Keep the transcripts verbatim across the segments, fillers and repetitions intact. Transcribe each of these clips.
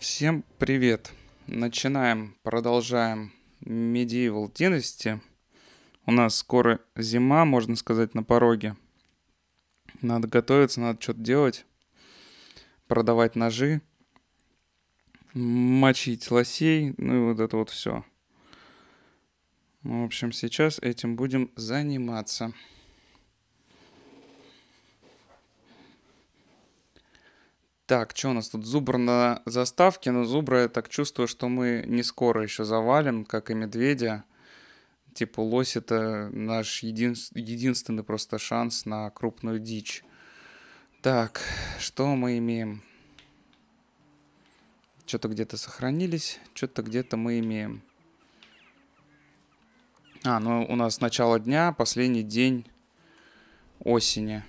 Всем привет! Начинаем, продолжаем Medieval Dynasty. У нас скоро зима, можно сказать, на пороге. Надо готовиться, надо что-то делать. Продавать ножи. Мочить лосей. Ну и вот это вот все. В общем, сейчас этим будем заниматься. Так, что у нас тут? Зубр на заставке, но зубра я так чувствую, что мы не скоро еще завалим, как и медведя. Типа лось — это наш един... единственный просто шанс на крупную дичь. Так, что мы имеем? Что-то где-то сохранились, что-то где-то мы имеем. А, ну у нас начало дня, последний день осени.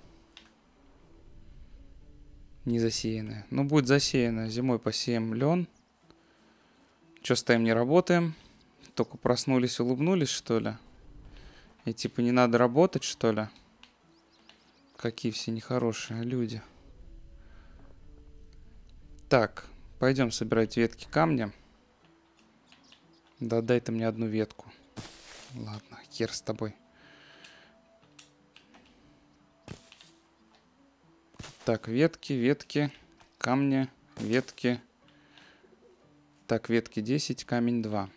Не засеянная. Ну, будет засеяно. Зимой посеем лен. Че стоим, не работаем? Только проснулись, улыбнулись, что ли? И типа не надо работать, что ли? Какие все нехорошие люди. Так, пойдем собирать ветки камня. Да дай ты мне одну ветку. Ладно, хер с тобой. Так, ветки, ветки, камни, ветки. Так, ветки десять, камень два.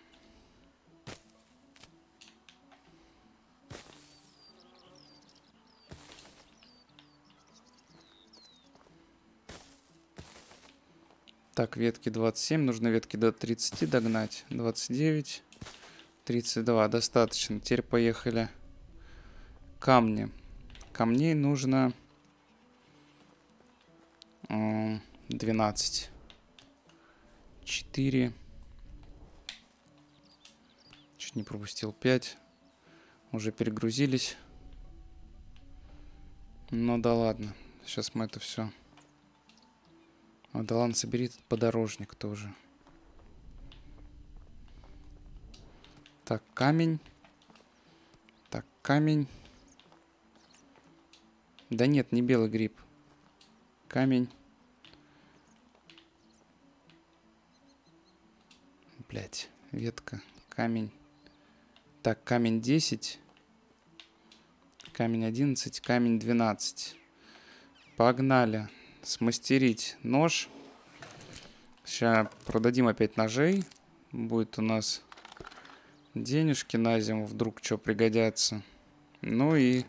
Так, ветки двадцать семь, нужно ветки до тридцати догнать. двадцать девять, тридцать два, достаточно. Теперь поехали. Камни. Камней нужно двенадцать. четыре. Чуть не пропустил. пять. Уже перегрузились. Ну да ладно. Сейчас мы это все... А, да ладно, собери этот подорожник тоже. Так, камень. Так, камень. Да нет, не белый гриб. Камень. Блять, ветка, камень. Так, камень десять. Камень одиннадцать, камень двенадцать. Погнали. Смастерить нож. Сейчас продадим опять ножей. Будет у нас денежки на зиму, вдруг что пригодятся. Ну и...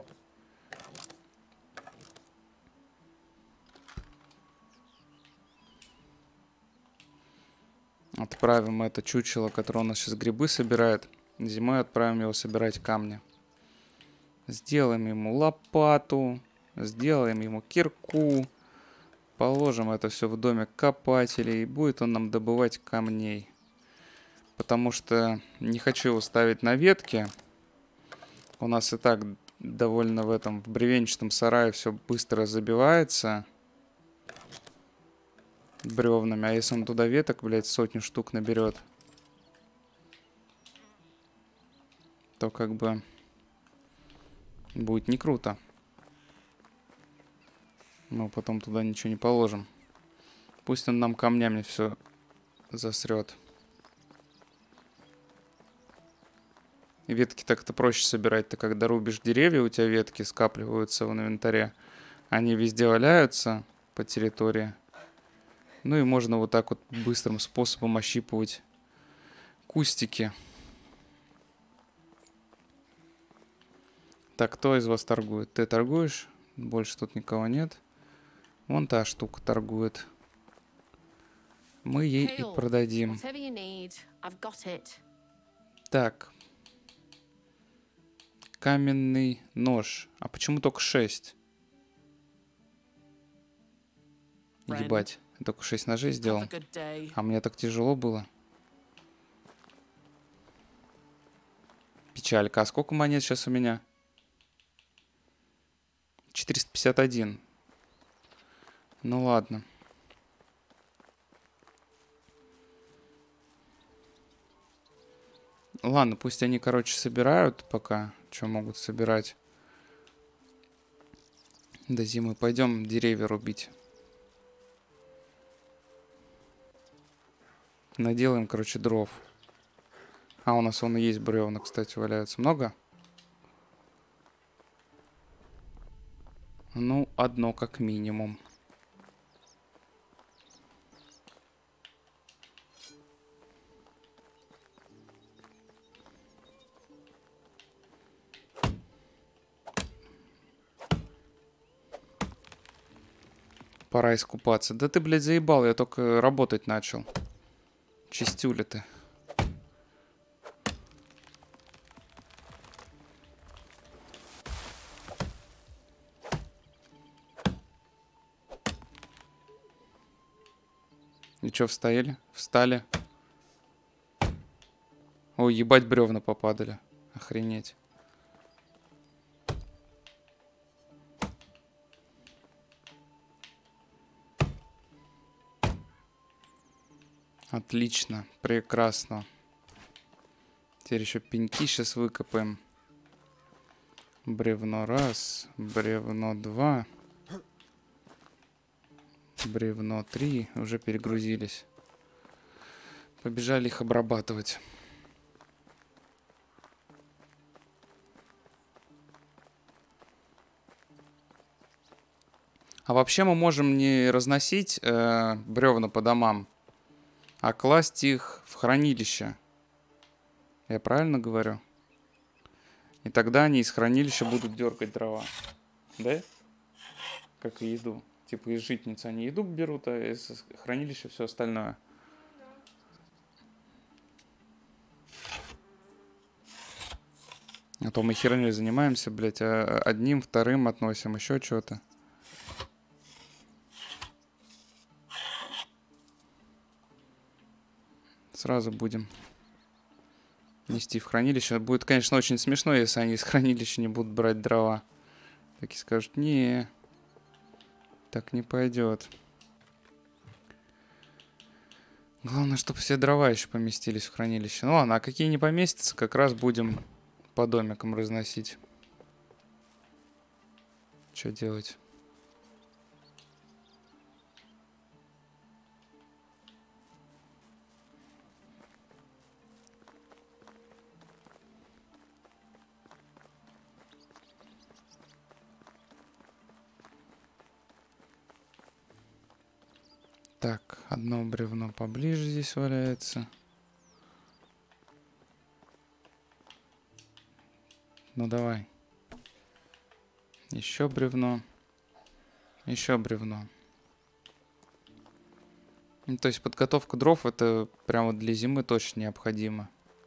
Отправим это чучело, которое у нас сейчас грибы собирает. Зимой отправим его собирать камни. Сделаем ему лопату. Сделаем ему кирку. Положим это все в домик копателей. И будет он нам добывать камней. Потому что не хочу его ставить на ветке. У нас и так довольно в этом в бревенчатом сарае все быстро забивается бревнами. А если он туда веток, блядь, сотню штук наберет, то как бы будет не круто. Мы потом туда ничего не положим. Пусть он нам камнями все засрет. Ветки так-то проще собирать. Ты когда рубишь деревья, у тебя ветки скапливаются в инвентаре. Они везде валяются по территории. Ну и можно вот так вот быстрым способом ощипывать кустики. Так, кто из вас торгует? Ты торгуешь? Больше тут никого нет. Вон та штука торгует. Мы ей и продадим. Так. Каменный нож. А почему только шесть? Ебать. Я только шесть ножей сделал. А мне так тяжело было. Печалька. А сколько монет сейчас у меня? четыреста пятьдесят один. Ну ладно. Ладно, пусть они, короче, собирают пока. Что могут собирать. До зимы. Пойдем деревья рубить. Наделаем, короче, дров. А, у нас вон и есть бревна, кстати, валяются. Много? Ну, одно как минимум. Пора искупаться. Да ты, блядь, заебал, я только работать начал. Чистюля ты. И чё, встали? Встали. Ой, ебать, бревна попадали. Охренеть. Отлично, прекрасно. Теперь еще пеньки сейчас выкопаем. Бревно раз, бревно два, бревно три. Уже перегрузились. Побежали их обрабатывать. А вообще мы можем не разносить э, бревна по домам, а класть их в хранилище. Я правильно говорю? И тогда они из хранилища будут дергать дрова. Да? Как и еду. Типа из житницы они еду берут, а из хранилища все остальное. А то мы херней занимаемся, блядь, а одним, вторым относим, еще что-то. Сразу будем нести в хранилище. Будет, конечно, очень смешно, если они из хранилища не будут брать дрова. Такие скажут, не, так не пойдет. Главное, чтобы все дрова еще поместились в хранилище. Ну ладно, а какие не поместятся, как раз будем по домикам разносить. Что делать? Так, одно бревно поближе здесь валяется. Ну давай. Еще бревно. Еще бревно. Ну, то есть подготовка дров это прямо для зимы точно необходимо.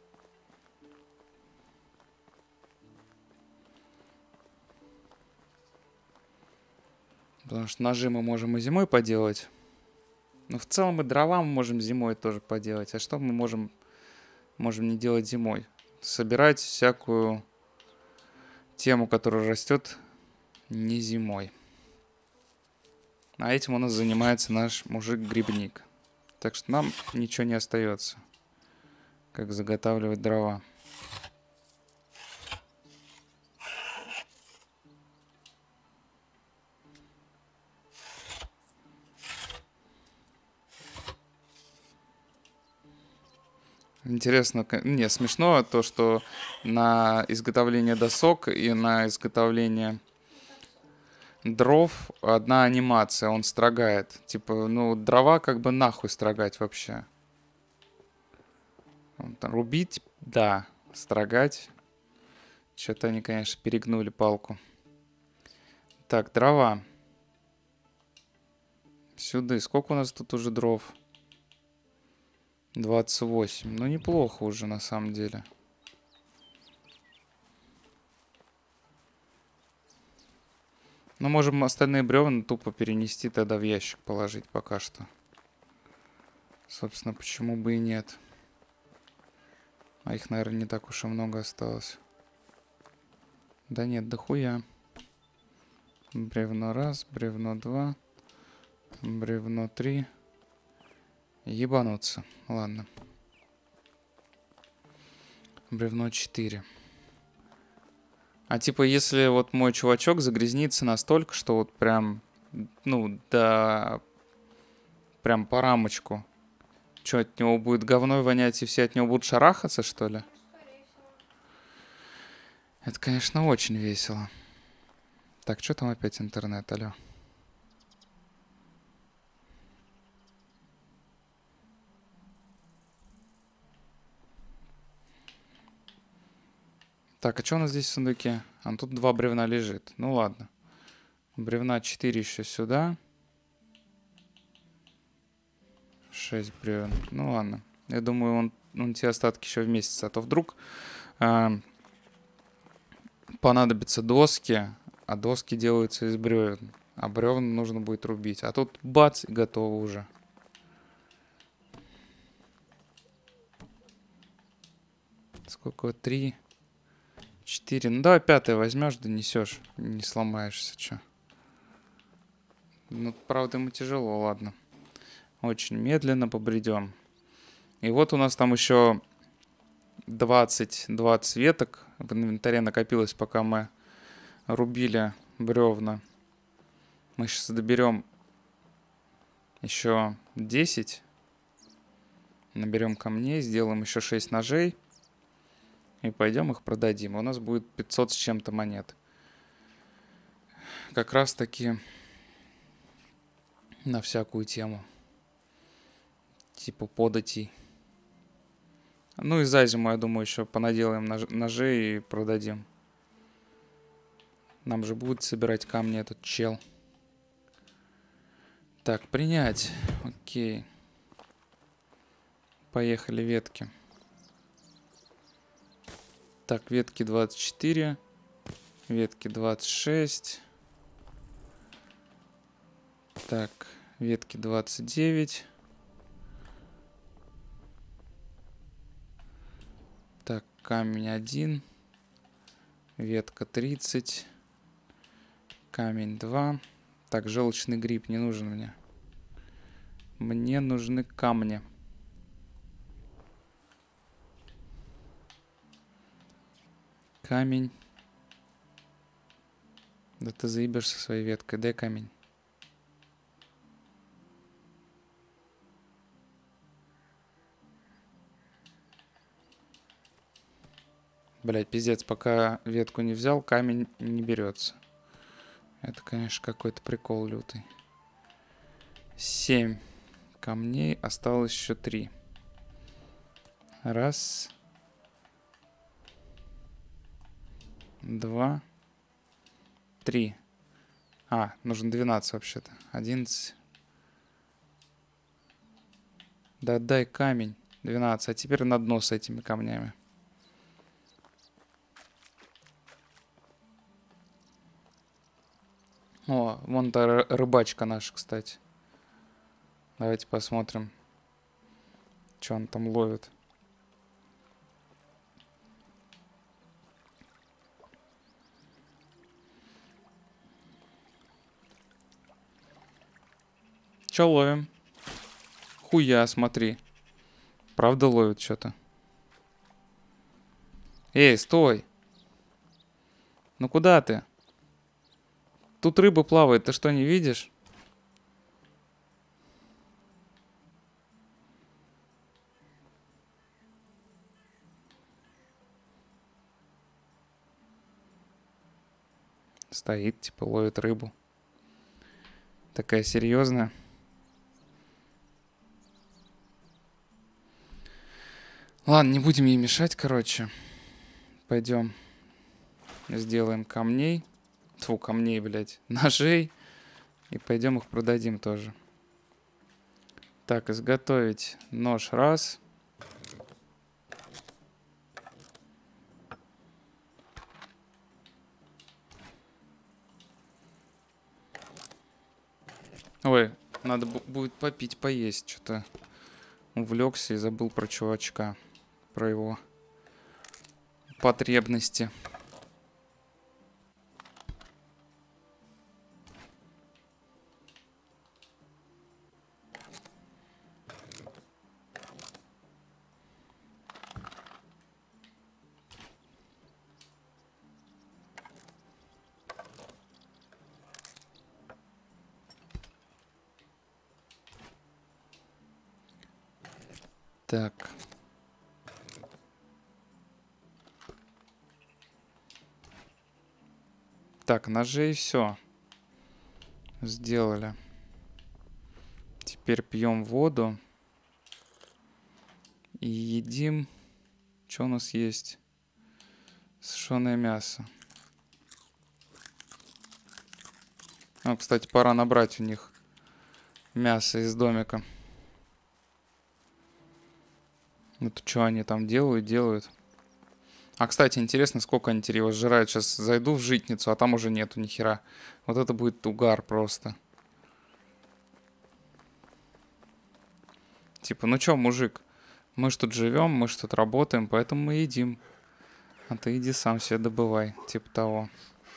Потому что ножи мы можем и зимой поделать. Но в целом и дрова мы можем зимой тоже поделать. А что мы можем, можем не делать зимой? Собирать всякую тему, которая растет не зимой. А этим у нас занимается наш мужик-грибник. Так что нам ничего не остается, как заготавливать дрова. Интересно, не, смешно то, что на изготовление досок и на изготовление дров одна анимация, он строгает. Типа, ну, дрова как бы нахуй строгать вообще. Рубить, да, строгать. Что-то они, конечно, перегнули палку. Так, дрова. Сюда. Сколько у нас тут уже дров? двадцать восемь. Ну, неплохо уже, на самом деле. Но можем остальные бревна тупо перенести, тогда в ящик положить пока что. Собственно, почему бы и нет. А их, наверное, не так уж и много осталось. Да нет, дохуя. Бревно раз, бревно два, бревно три. Ебануться. Ладно. Бревно четыре. А типа, если вот мой чувачок загрязнится настолько, что вот прям, ну, да, прям по рамочку Что, от него будет говной вонять, и все от него будут шарахаться, что ли? Это, конечно, очень весело. Так, что там опять интернет, алло? Так, а что у нас здесь в сундуке? А тут два бревна лежит. Ну ладно. Бревна четыре еще сюда. шесть бревен. Ну ладно. Я думаю, он, он те остатки еще вместится. А то вдруг э, понадобятся доски, а доски делаются из бревен. А бревна нужно будет рубить. А тут бац, и готово уже. Сколько? Три, четыре. Ну давай пятое возьмешь, донесешь. Не сломаешься, что. Ну, правда, ему тяжело, ладно. Очень медленно побредем. И вот у нас там еще двадцать, двадцать веток в инвентаре накопилось, пока мы рубили бревна. Мы сейчас доберем еще десять. Наберем камней, сделаем еще шесть ножей. И пойдем их продадим. У нас будет пятьсот с чем-то монет. Как раз таки на всякую тему. Типа податей. Ну и за зиму, я думаю, еще понаделаем нож ножей и продадим. Нам же будет собирать камни этот чел. Так, принять. Окей. Поехали ветки. Так, ветки двадцать четыре. Ветки двадцать шесть. Так, ветки двадцать девять. Так, камень один. Ветка тридцать. Камень два. Так, желчный гриб не нужен мне. Мне нужны камни. Камень. Да ты заебешь со своей веткой. Дай камень. Блять, пиздец, пока ветку не взял, камень не берется. Это, конечно, какой-то прикол лютый. Семь камней, осталось еще три. Раз. Два. Три. А, нужно двенадцать вообще-то. Одиннадцать. Да дай камень. Двенадцать. А теперь на дно с этими камнями. О, вон та рыбачка наша, кстати. Давайте посмотрим, что он там ловит. Че ловим? Хуя, смотри. Правда ловит что-то. Эй, стой! Ну куда ты? Тут рыба плавает, ты что, не видишь? Стоит, типа, ловит рыбу. Такая серьезная. Ладно, не будем ей мешать, короче. Пойдем. Сделаем камней. Тьфу, камней, блядь. Ножей. И пойдем их продадим тоже. Так, изготовить нож раз. Ой, надо будет попить, поесть. Что-то увлекся и забыл про чувачка. Про его потребности. Так. Так, ножи и все. Сделали. Теперь пьем воду. И едим. Что у нас есть? Сушеное мясо. Ну, кстати, пора набрать у них мясо из домика. Вот что они там делают, делают. А, кстати, интересно, сколько они теперь его сжирают. Сейчас зайду в житницу, а там уже нету ни хера. Вот это будет угар просто. Типа, ну чё, мужик, мы ж тут живем, мы ж тут работаем, поэтому мы едим. А ты иди сам себе добывай, типа того.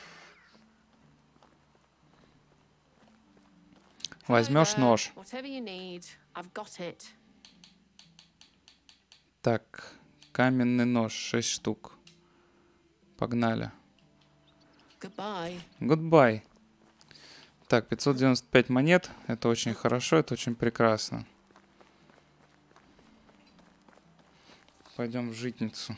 Возьмешь нож. Так, каменный нож, шесть штук. Погнали. Goodbye. Так, пятьсот девяносто пять монет. Это очень хорошо, это очень прекрасно. Пойдем в житницу.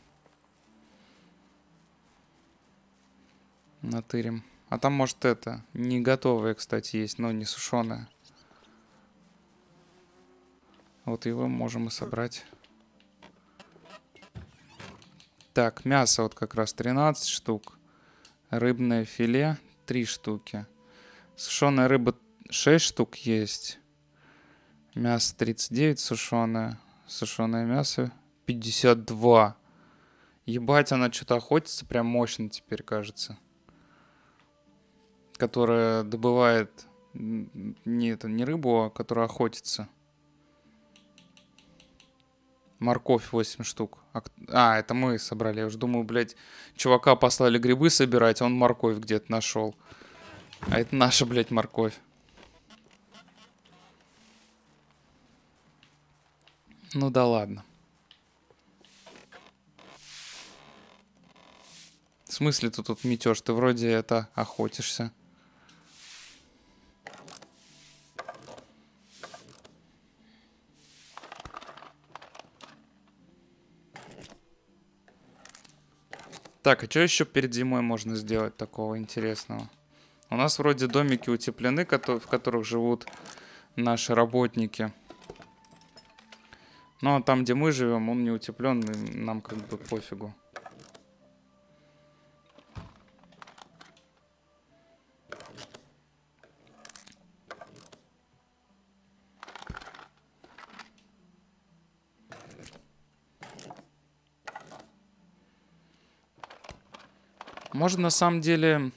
Натырим. А там, может, это, не готовое, кстати, есть, но не сушеное. Вот его можем и собрать. Так, мясо вот как раз тринадцать штук. Рыбное филе три штуки. Сушеная рыба шесть штук есть. Мясо тридцать девять сушеное. Сушеное мясо пятьдесят два. Ебать, она что-то охотится прям мощно теперь, кажется. Которая добывает не, это, не рыбу, а которая охотится. Морковь восемь штук. А, а, это мы собрали. Я уже думаю, блядь, чувака послали грибы собирать, а он морковь где-то нашел. А это наша, блядь, морковь. Ну да ладно. В смысле ты тут метешь? Ты вроде это охотишься. Так, а что еще перед зимой можно сделать такого интересного? У нас вроде домики утеплены, в которых живут наши работники. Но там, где мы живем, он не утеплен, и нам как бы пофигу. Можно на самом деле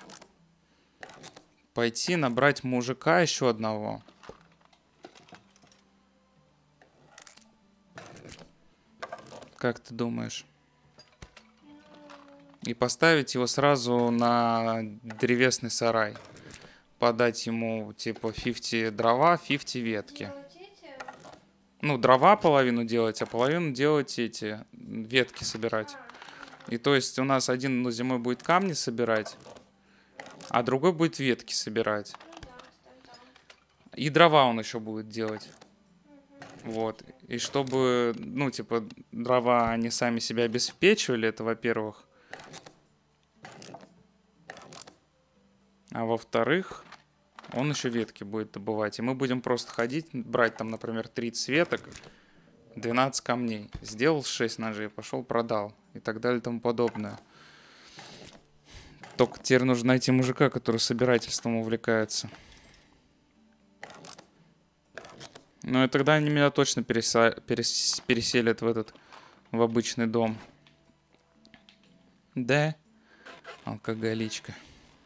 пойти набрать мужика еще одного. Как ты думаешь? И поставить его сразу на древесный сарай. Подать ему типа пятьдесят дрова, пятьдесят ветки. Ну, дрова половину делать, а половину делать эти ветки собирать. И то есть у нас один ну, зимой будет камни собирать, а другой будет ветки собирать. И дрова он еще будет делать. Вот. И чтобы, ну, типа, дрова, они сами себя обеспечивали, это во-первых. А во-вторых, он еще ветки будет добывать. И мы будем просто ходить, брать там, например, тридцать веток, двенадцать камней. Сделал шесть ножей, пошел, продал. И так далее и тому подобное. Только теперь нужно найти мужика, который собирательством увлекается. Ну и тогда они меня точно переса... перес... переселят в этот, в обычный дом. Да, алкоголичка.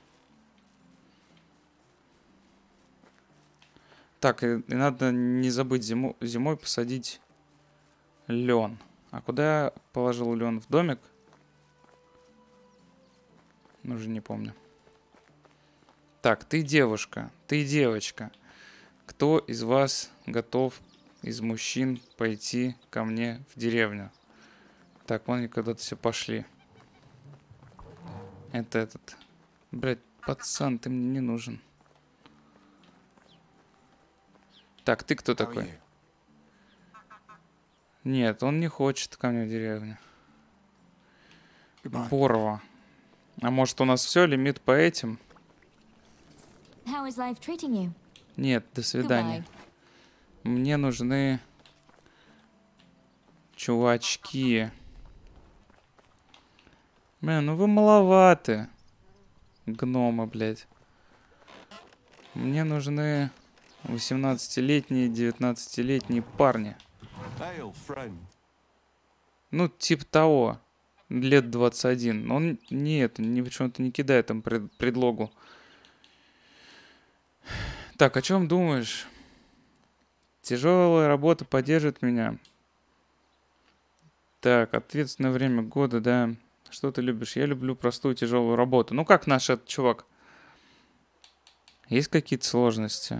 Так, и, и надо не забыть зиму... зимой посадить лен. А куда я положил лен? В домик? Ну, уже не помню. Так, ты девушка, ты девочка. Кто из вас готов, из мужчин, пойти ко мне в деревню? Так, вон они когда-то все пошли. Это этот. Блядь, пацан, ты мне не нужен. Так, ты кто такой? Нет, он не хочет ко мне в деревню. Goodbye. Борова. А может, у нас все, лимит по этим? How is life treating you? Нет, до свидания. Goodbye. Мне нужны чувачки. Блин, ну вы маловаты. Гномы, блядь. Мне нужны восемнадцатилетние, девятнадцатилетние парни. Hail, friend. Ну, типа того. Лет двадцать один. Но он нет, ни почему-то не кидает там пред- предлогу. Так, о чем думаешь? Тяжелая работа поддержит меня. Так, ответственное время года, да. Что ты любишь? Я люблю простую тяжелую работу. Ну как наш этот чувак? Есть какие-то сложности?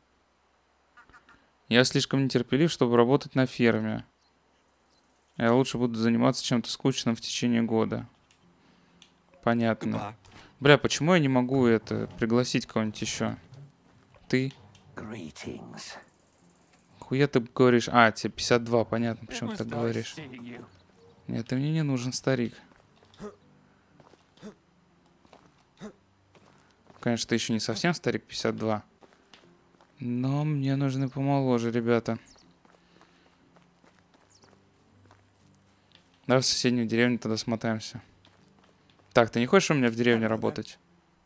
Я слишком нетерпелив, чтобы работать на ферме. Я лучше буду заниматься чем-то скучным в течение года. Понятно. Goodbye. Бля, почему я не могу это пригласить кого-нибудь еще? Ты? Greetings. Хуя ты говоришь? А, тебе пятьдесят два, понятно, почему It ты was так nice говоришь. seeing you. Нет, ты мне не нужен, старик. Конечно, ты еще не совсем старик, пятьдесят два. Но мне нужны помоложе, ребята. Давай в соседнюю деревню тогда смотаемся. Так, ты не хочешь у меня в деревне работать?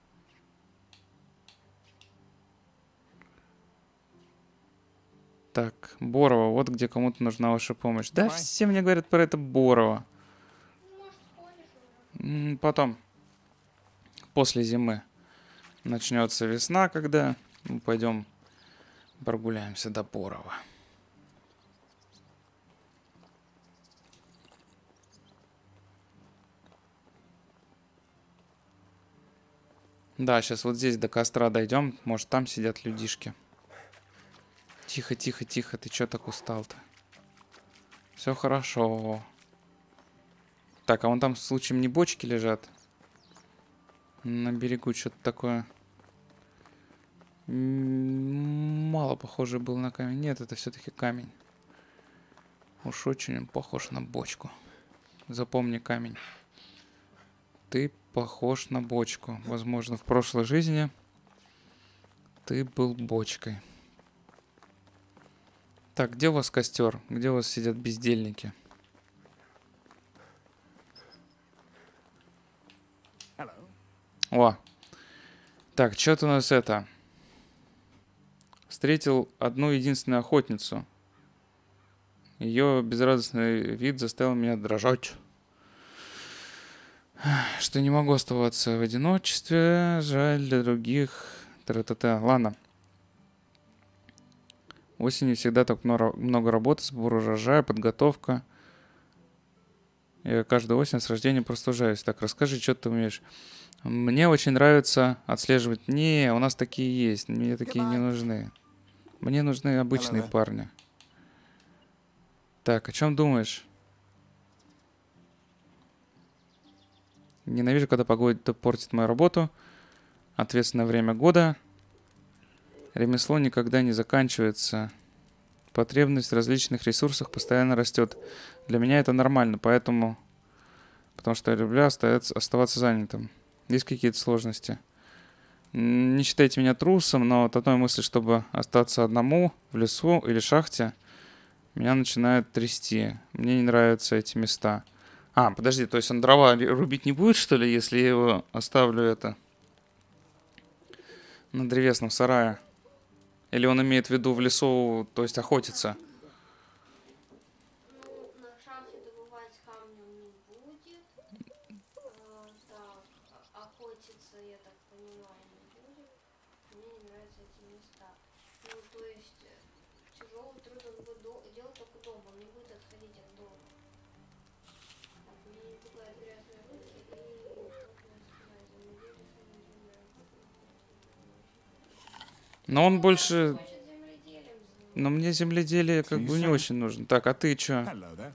Так, Борова, вот где кому-то нужна ваша помощь. Да, Давай. все мне говорят про это Борова. М, Потом, после зимы, начнется весна, когда мы пойдем прогуляемся до Борова. Да, сейчас вот здесь до костра дойдем. Может, там сидят людишки. Тихо, тихо, тихо. Ты чё так устал-то? Все хорошо. Так, а вон там случаем не бочки лежат? На берегу что-то такое. М, Мало похоже было на камень. Нет, это все-таки камень. Уж очень он похож на бочку. Запомни камень. Ты похож на бочку. Возможно, в прошлой жизни ты был бочкой. Так, где у вас костер? Где у вас сидят бездельники? Hello. О, так, что-то у нас это... Встретил одну единственную охотницу. Ее безрадостный вид заставил меня дрожать. Что не могу оставаться в одиночестве. Жаль для других. Тра-та-та. Ладно. Осенью всегда так много, много работы, сбор урожая, подготовка. Я каждую осень с рождения простужаюсь. Так, расскажи, что ты умеешь. Мне очень нравится отслеживать... Не, у нас такие есть. Мне такие не нужны. Мне нужны обычные Hello there. парни. Так, о чем думаешь? Ненавижу, когда погода портит мою работу. Ответственное время года. Ремесло никогда не заканчивается. Потребность в различных ресурсах постоянно растет. Для меня это нормально, поэтому... Потому что я люблю остаться, оставаться занятым. Есть какие-то сложности? М, Не считайте меня трусом, но от одной мысли, чтобы остаться одному в лесу или шахте, меня начинает трясти. Мне не нравятся эти места. А, подожди, то есть он дрова ри- рубить не будет, что ли, если я его оставлю это на древесном сарае? Или он имеет в виду в лесу, то есть охотиться? Ну, на шахте добывать камни он не будет. А, так, а- охотиться, я так понимаю, не будет. Мне не нравятся эти места. Ну, то есть, э, тяжелый труд он будет до- делать только дома, он не будет отходить от дома. Так, меня не пугают грязные руки и потная спина. Земледелие самим земля. Но он больше... Хочет земледелием заниматься. Но мне земледелие как бы не очень нужно. Так, а ты чё? Hello there.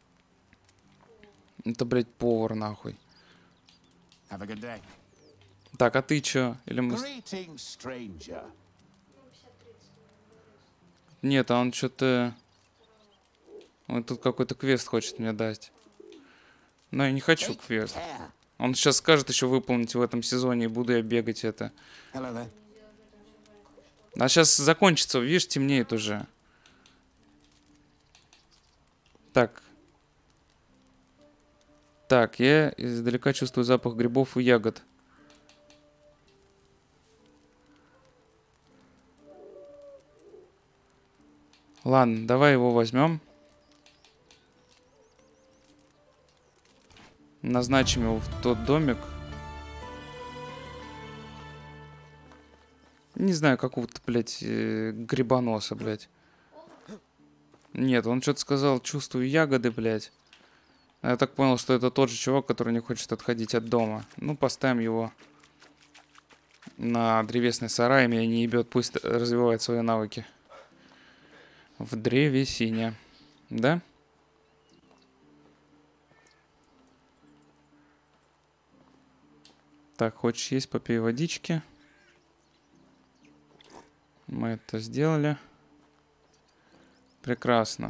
Это, блядь, повар, нахуй. Have a good day. Так, а ты чё? Или мы... Greetings, stranger. Ну, пятьдесят тридцать, наверное. Нет, а он что-то... Он тут какой-то квест хочет мне дать. Но я не хочу Take квест. care. Он сейчас скажет еще выполнить в этом сезоне, и буду я бегать это. Hello there. А сейчас закончится, видишь, темнеет уже. Так. Так, я издалека чувствую запах грибов и ягод. Ладно, давай его возьмем. Назначим его в тот домик. Не знаю, какого-то, блядь, э, грибоноса, блядь. Нет, он что-то сказал, чувствую ягоды, блядь. А я так понял, что это тот же чувак, который не хочет отходить от дома. Ну, поставим его на древесный сарай, меня не ебет, пусть развивает свои навыки. В древесине. Да? Так, хочешь есть, попей водички. Мы это сделали. Прекрасно.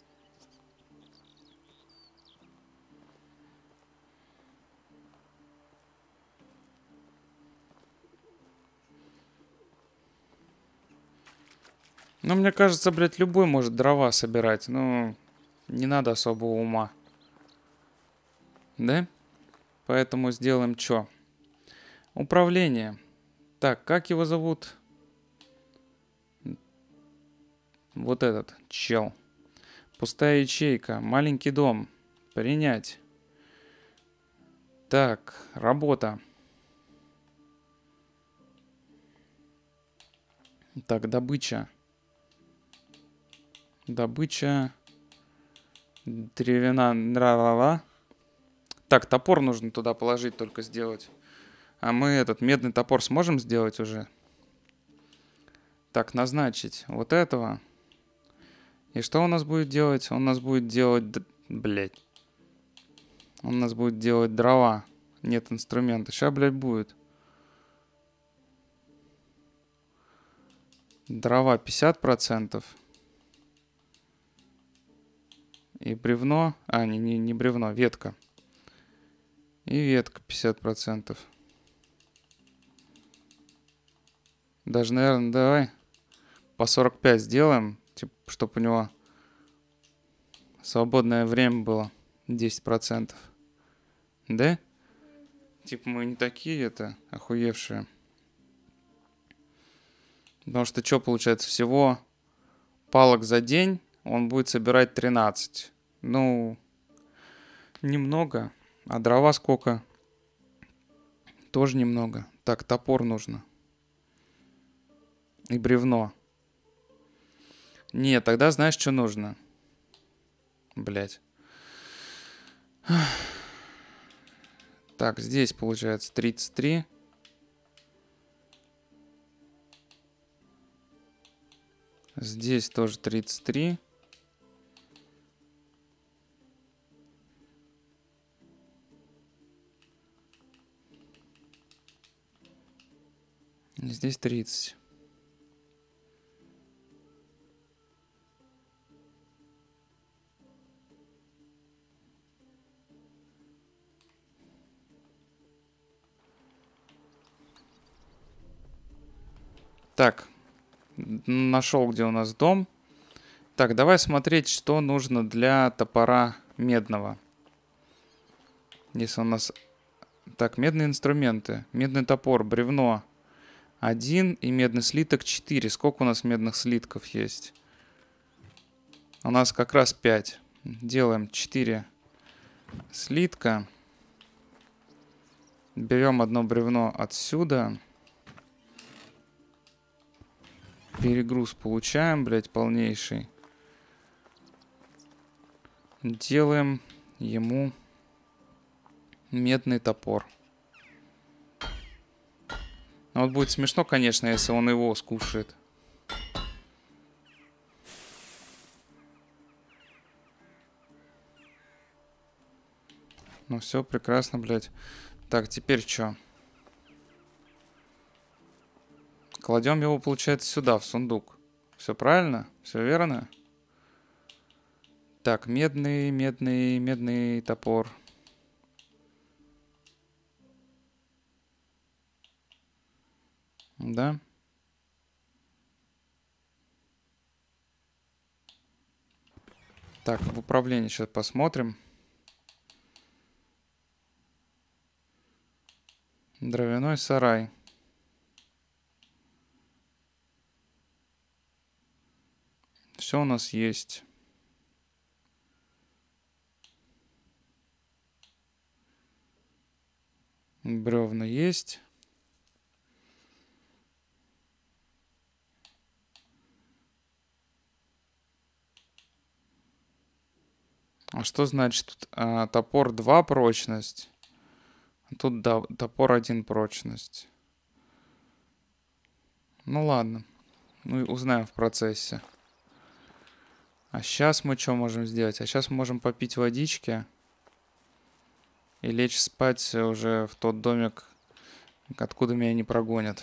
Ну, мне кажется, блядь, любой может дрова собирать. Ну, не надо особого ума. Да? Поэтому сделаем что? Управление. Так, как его зовут? Вот этот чел. Пустая ячейка. Маленький дом. Принять. Так, работа. Так, добыча. Добыча. Деревина. Нра-ла-ла. Так, топор нужно туда положить, только сделать. А мы этот медный топор сможем сделать уже? Так, назначить вот этого. И что у нас будет делать? Он у нас будет делать... Блять. Он у нас будет делать дрова. Нет инструмента. Сейчас, блядь, будет. Дрова пятьдесят процентов. И бревно... А, не, не, не бревно, ветка. И ветка пятьдесят процентов. Даже, наверное, давай по сорок пять сделаем. Типа, чтобы у него свободное время было десять процентов. Да? Типа мы не такие это охуевшие. Потому что что получается? Всего палок за день он будет собирать тринадцать. Ну, немного. А дрова сколько? Тоже немного. Так, топор нужно. И бревно. Нет, тогда знаешь, что нужно? Блять. Так, здесь получается тридцать три. Здесь тоже тридцать три. Здесь тридцать. Так, нашел, где у нас дом. Так, давай смотреть, что нужно для топора медного. Если у нас... Так, медные инструменты. Медный топор, бревно один и медный слиток четыре. Сколько у нас медных слитков есть? У нас как раз пять. Делаем четыре слитка. Берем одно бревно отсюда. Перегруз получаем, блядь, полнейший. Делаем ему медный топор. Ну, вот будет смешно, конечно, если он его скушает. Ну все, прекрасно, блядь. Так, теперь что? Кладем его, получается, сюда, в сундук. Все правильно? Все верно? Так, медный, медный, медный топор. Да. Так, в управлении сейчас посмотрим. Дровяной сарай. Все у нас есть. Бревна есть. А что значит тут а, топор два прочность? Тут да, топор один прочность. Ну ладно. Ну узнаем в процессе. А сейчас мы что можем сделать? А сейчас мы можем попить водички. И лечь спать уже в тот домик, откуда меня не прогонят.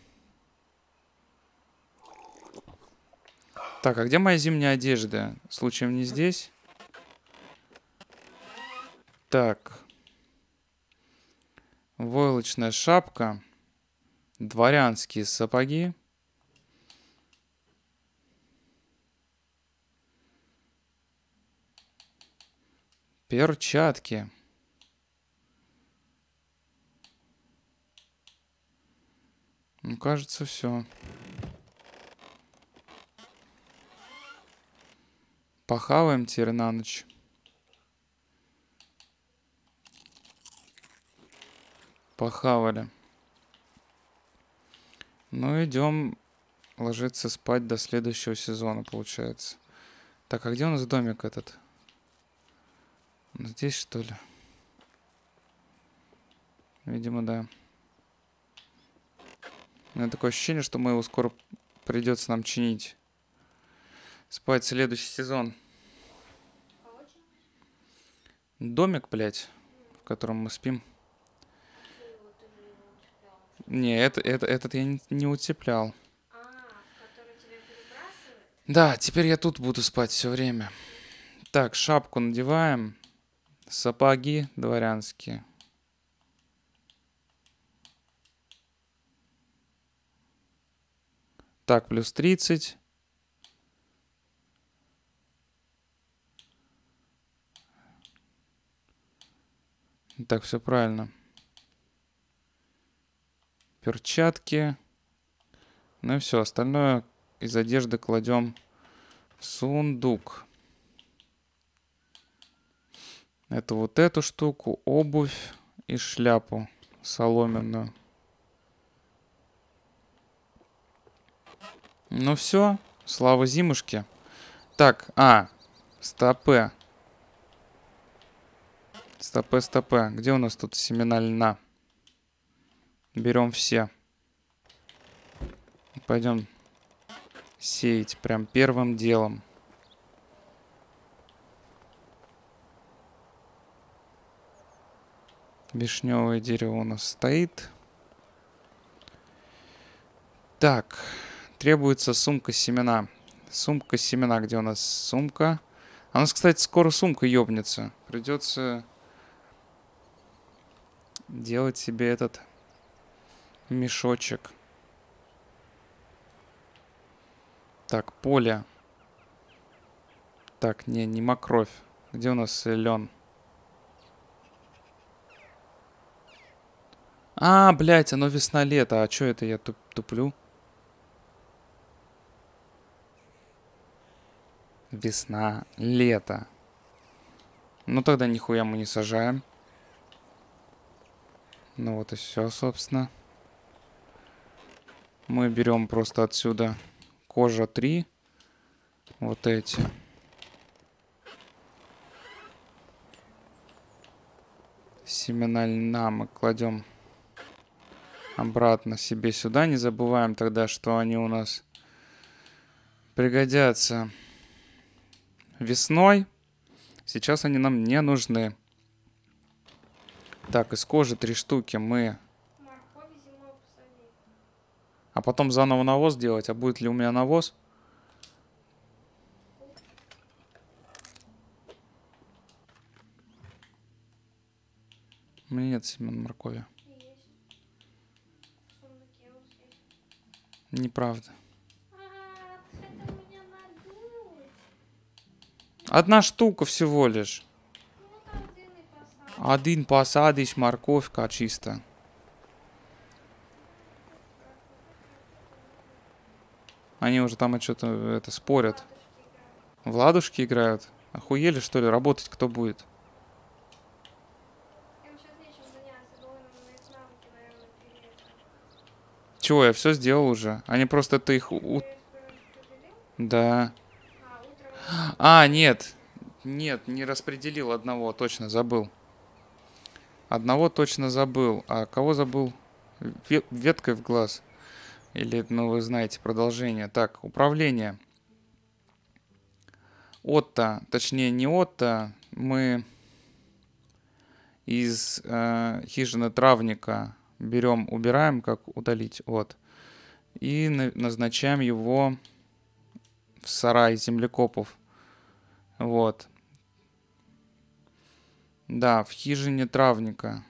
Так, а где моя зимняя одежда? Случаем не здесь? Так. Войлочная шапка. Дворянские сапоги. Перчатки. Ну, кажется, все. Похаваем теперь на ночь. Похавали. Ну, идем ложиться спать до следующего сезона, получается. Так, а где у нас домик этот? Здесь, что ли? Видимо, да. У меня такое ощущение, что мы его скоро придется нам чинить. Спать следующий сезон. Домик, блядь, в котором мы спим. Не, это, это, этот я не, не утеплял. Да, теперь я тут буду спать все время. Так, шапку надеваем. Сапоги дворянские. Так, плюс тридцать. Так, все правильно. Перчатки. Ну и все, остальное из одежды кладем в сундук. Это вот эту штуку, обувь и шляпу соломенную. Ну все, слава зимушке. Так, а, стопе. Стопе, стопе. Где у нас тут семена льна? Берем все. Пойдем сеять прям первым делом. Вишневое дерево у нас стоит. Так, требуется сумка семена. Сумка семена, где у нас сумка? А у нас, кстати, скоро сумка ёбнется. Придется делать себе этот мешочек. Так, поле. Так, не, не мокровь. Где у нас лен? А, блядь, оно весна-лето. А чё это я туп туплю? Весна-лето. Ну тогда нихуя мы не сажаем. Ну вот и все, собственно. Мы берем просто отсюда кожа три. Вот эти. Семена льна мы кладем обратно себе сюда. Не забываем тогда, что они у нас пригодятся весной. Сейчас они нам не нужны. Так, из кожи три штуки мы... А потом заново навоз делать. А будет ли у меня навоз? У меня нет семян моркови. Есть. В сундуке вот есть. Неправда. А, ты хотел меня надуть. Одна штука всего лишь. Ну, вот один и посадишь. Один посадишь, морковка чисто. Они уже там что-то это спорят. Ладушки играют. В ладушки играют. Охуели, что ли? Работать кто будет? Им сейчас нечем заняться, довольно на их навыки, наверное, переехали. Чего, я все сделал уже. Они просто ты их... у- Ты их распределил? Да. А, утром... А, нет. Нет, не распределил одного, точно забыл. Одного точно забыл. А кого забыл? Ве- веткой в глаз. Или, ну, вы знаете, продолжение. Так, управление. Отто, точнее не Отто, мы из э, хижины травника берем, убираем, как удалить, вот, и на- назначаем его в сарай землекопов, вот. Да, в хижине травника.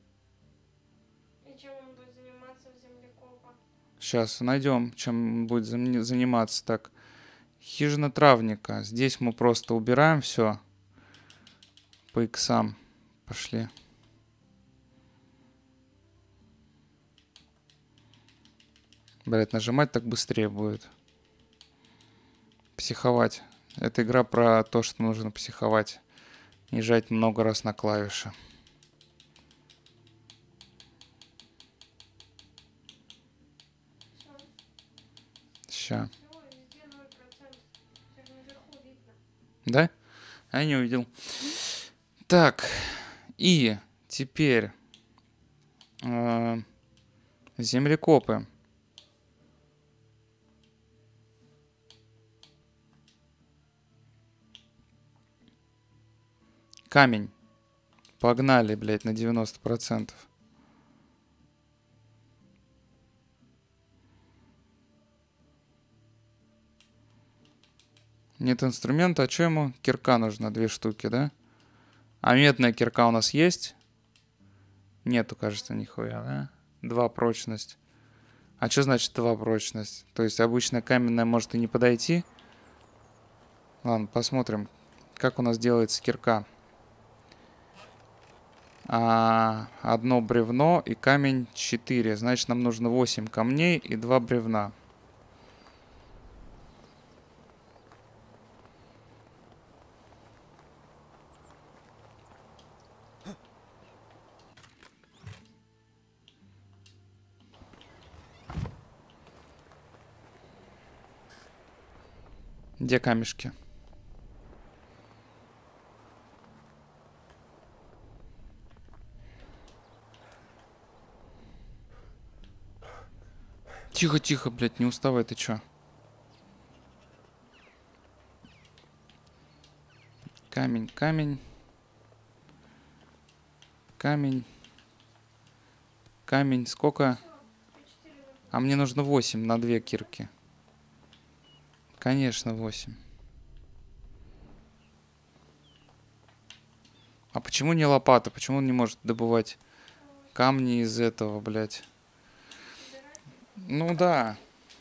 И чем он будет заниматься в землекопа? Сейчас найдем, чем он будет зам- заниматься. Так, хижина травника. Здесь мы просто убираем все по иксам. Пошли. Блять, нажимать так быстрее будет. Психовать. Это игра про то, что нужно психовать. И жать много раз на клавиши. Ща. Все, везде ноль процентов. Даже наверху видно. Да? А я не увидел. Так. И теперь э, землекопы. Камень. Погнали, блядь, на девяносто процентов. Нет инструмента, а что ему? Кирка нужна, две штуки, да? А медная кирка у нас есть? Нету, кажется, нихуя, да? Два прочность. А что значит два прочность? То есть обычная каменная может и не подойти? Ладно, посмотрим, как у нас делается кирка. А, одно бревно и камень четыре. Значит, нам нужно восемь камней и два бревна. Где камешки? Тихо, тихо, блядь, не уставай, ты чё? Камень, камень. Камень. Камень, сколько? А мне нужно восемь на две кирки. Конечно, восемь. А почему не лопата? Почему он не может добывать камни из этого, блядь? Ну да.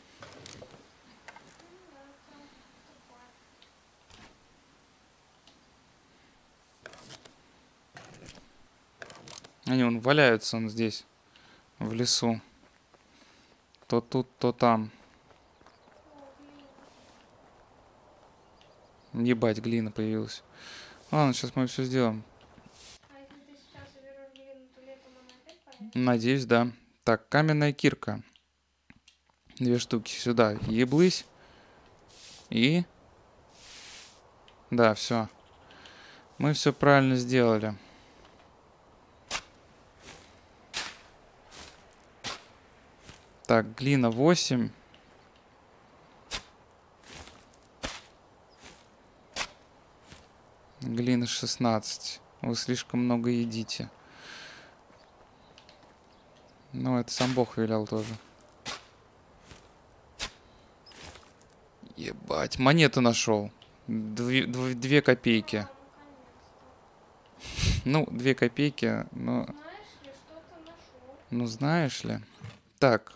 Они вон валяются, он здесь, в лесу. То тут, то там. Ебать, глина появилась. Ладно, сейчас мы все сделаем. А если ты сейчас соберешь глину, то летом она опять появится? Надеюсь, да. Так, каменная кирка. Две штуки сюда. Еблысь. И... Да, все. Мы все правильно сделали. Так, глина восемь. Глина шестнадцать. Вы слишком много едите. Ну, это сам Бог велел тоже. Ебать, монету нашел. Две, дв- две копейки. Ну, две копейки, но... Знаешь ли, что-то нашел? Ну, знаешь ли. Так.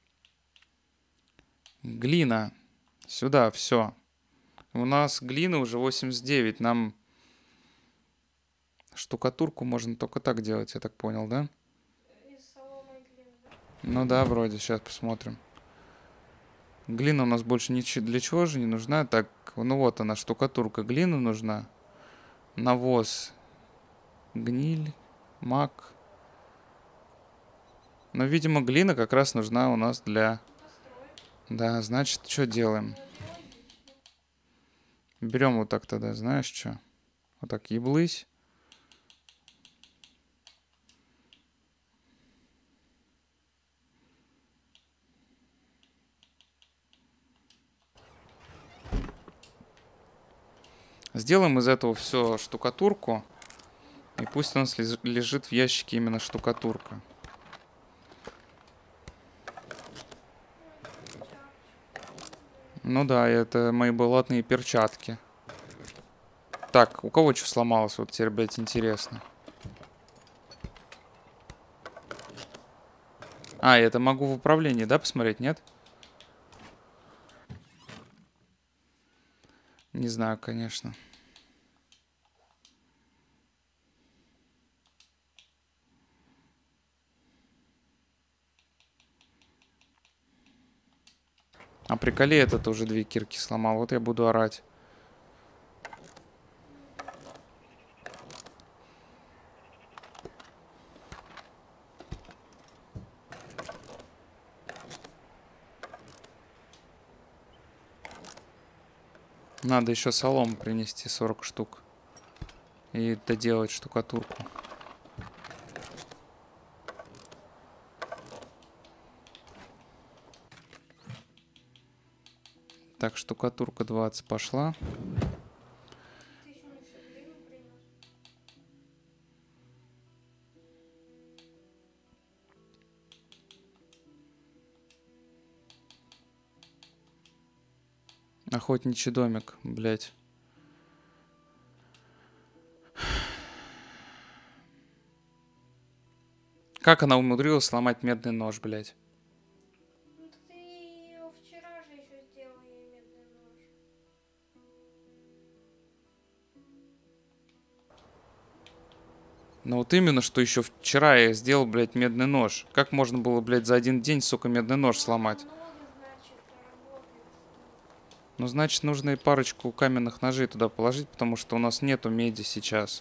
Глина. Сюда, все. У нас глины уже восемьдесят девять. Нам штукатурку можно только так делать, я так понял, да? Из соломы и глины, да? Ну да, вроде. Сейчас посмотрим. Глина у нас больше ничего, для чего же не нужна? Так, ну вот она, штукатурка. Глина нужна. Навоз. Гниль. Мак. Но, видимо, глина как раз нужна у нас для... Да, значит, что делаем? Берем вот так тогда, знаешь что? Вот так еблысь. Сделаем из этого все штукатурку. И пусть у нас лежит- лежит в ящике именно штукатурка. Ну да, это мои болотные перчатки. Так, у кого что сломалось? Вот теперь, блядь, интересно. А, я это могу в управлении, да, посмотреть, нет? Не знаю, конечно. А приколи, этот уже две кирки сломал. Вот я буду орать. Надо еще солому принести сорок штук. И доделать штукатурку. Так, штукатурка двадцать пошла. Ты еще лучше глину принес. Охотничий домик, блядь. Как она умудрилась сломать медный нож, блядь? Ну так ты ее вчера же еще сделал ей медный нож. Ну вот именно, что еще вчера я сделал, блядь, медный нож. Как можно было, блядь, за один день, сука, медный нож сломать? Много, значит, работает. Ну, значит, нужно и парочку каменных ножей туда положить, потому что у нас нету меди сейчас.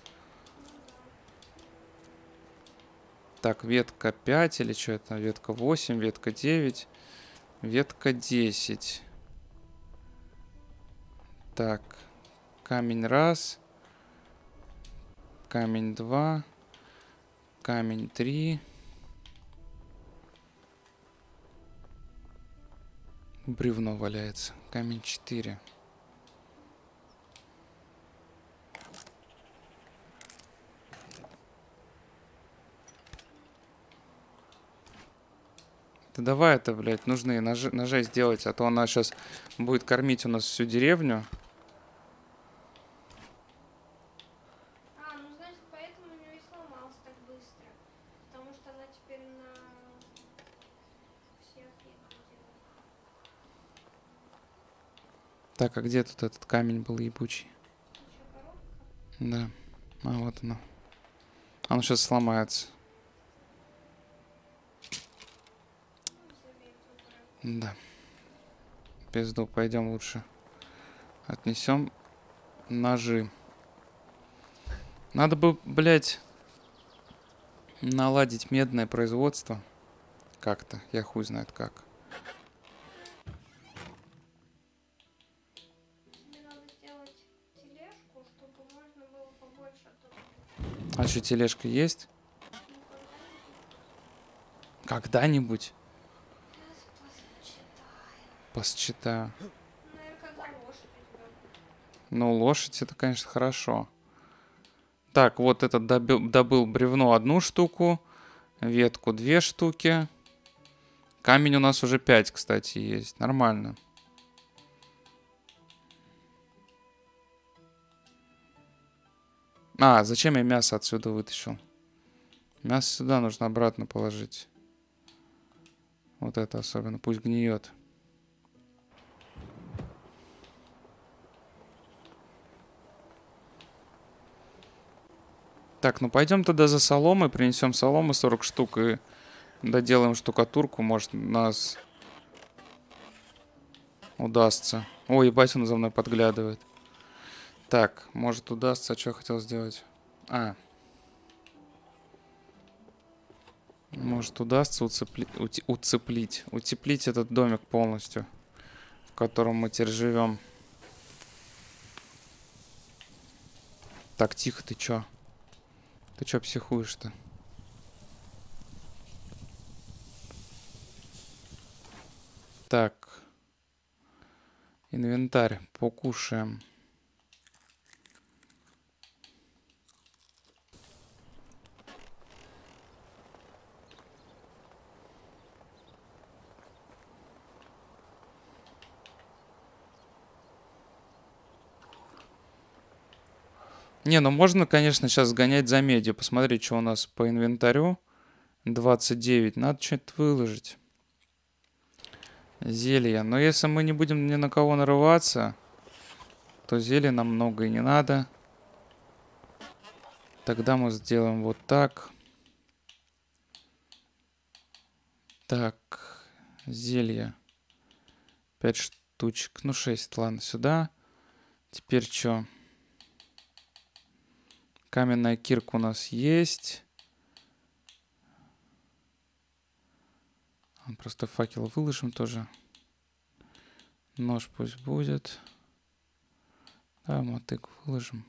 Так, ветка пять или что это? Ветка восемь, ветка девять, ветка десять. Так, камень раз, камень два, камень три. Бревно валяется. Камень четыре. Да давай это, блядь, нужны ножи, ножей сделать, а то она сейчас будет кормить у нас всю деревню. А, ну значит, поэтому у нее и сломался так быстро. Потому что она теперь на всех еду делает. Так, а где тут этот камень был ебучий? Еще коробка? Да. А вот оно. Оно сейчас сломается. Да. Пизду, пойдем лучше. Отнесем ножи. Надо бы, блядь, наладить медное производство. Как-то. Я хуй знает как. Тебе надо сделать тележку, чтобы можно было побольше тут. А что, тележка есть? Ну, когда-нибудь. Когда-нибудь. Сейчас посчитаю. Посчитаю. Наверное, когда лошадь у тебя будет. Ну, лошадь это, конечно, хорошо. Так, вот этот добыл, добыл бревно одну штуку. Ветку две штуки. Камень у нас уже пять, кстати, есть. Нормально. А, зачем я мясо отсюда вытащил? Мясо сюда нужно обратно положить. Вот это особенно. Пусть гниет. Так, ну пойдем туда за соломой. Принесем соломы сорок штук и доделаем штукатурку. Может, нас удастся. Ой, ебать, он за мной подглядывает. Так, может удастся. А что я хотел сделать? А. Может удастся уцепли... ути... уцеплить. Утеплить этот домик полностью, в котором мы теперь живем. Так, тихо, ты чё? Ты чё психуешь-то? Так. Инвентарь. Покушаем. Не, ну можно, конечно, сейчас сгонять за медью. Посмотреть, что у нас по инвентарю. двадцать девять. Надо что-то выложить. Зелья. Но если мы не будем ни на кого нарываться, то зелья нам много и не надо. Тогда мы сделаем вот так. Так. Зелья. пять штучек. Ну, шесть. Ладно, сюда. Теперь что? Каменная кирка у нас есть. Просто факел выложим тоже. Нож пусть будет. Да, мотык выложим.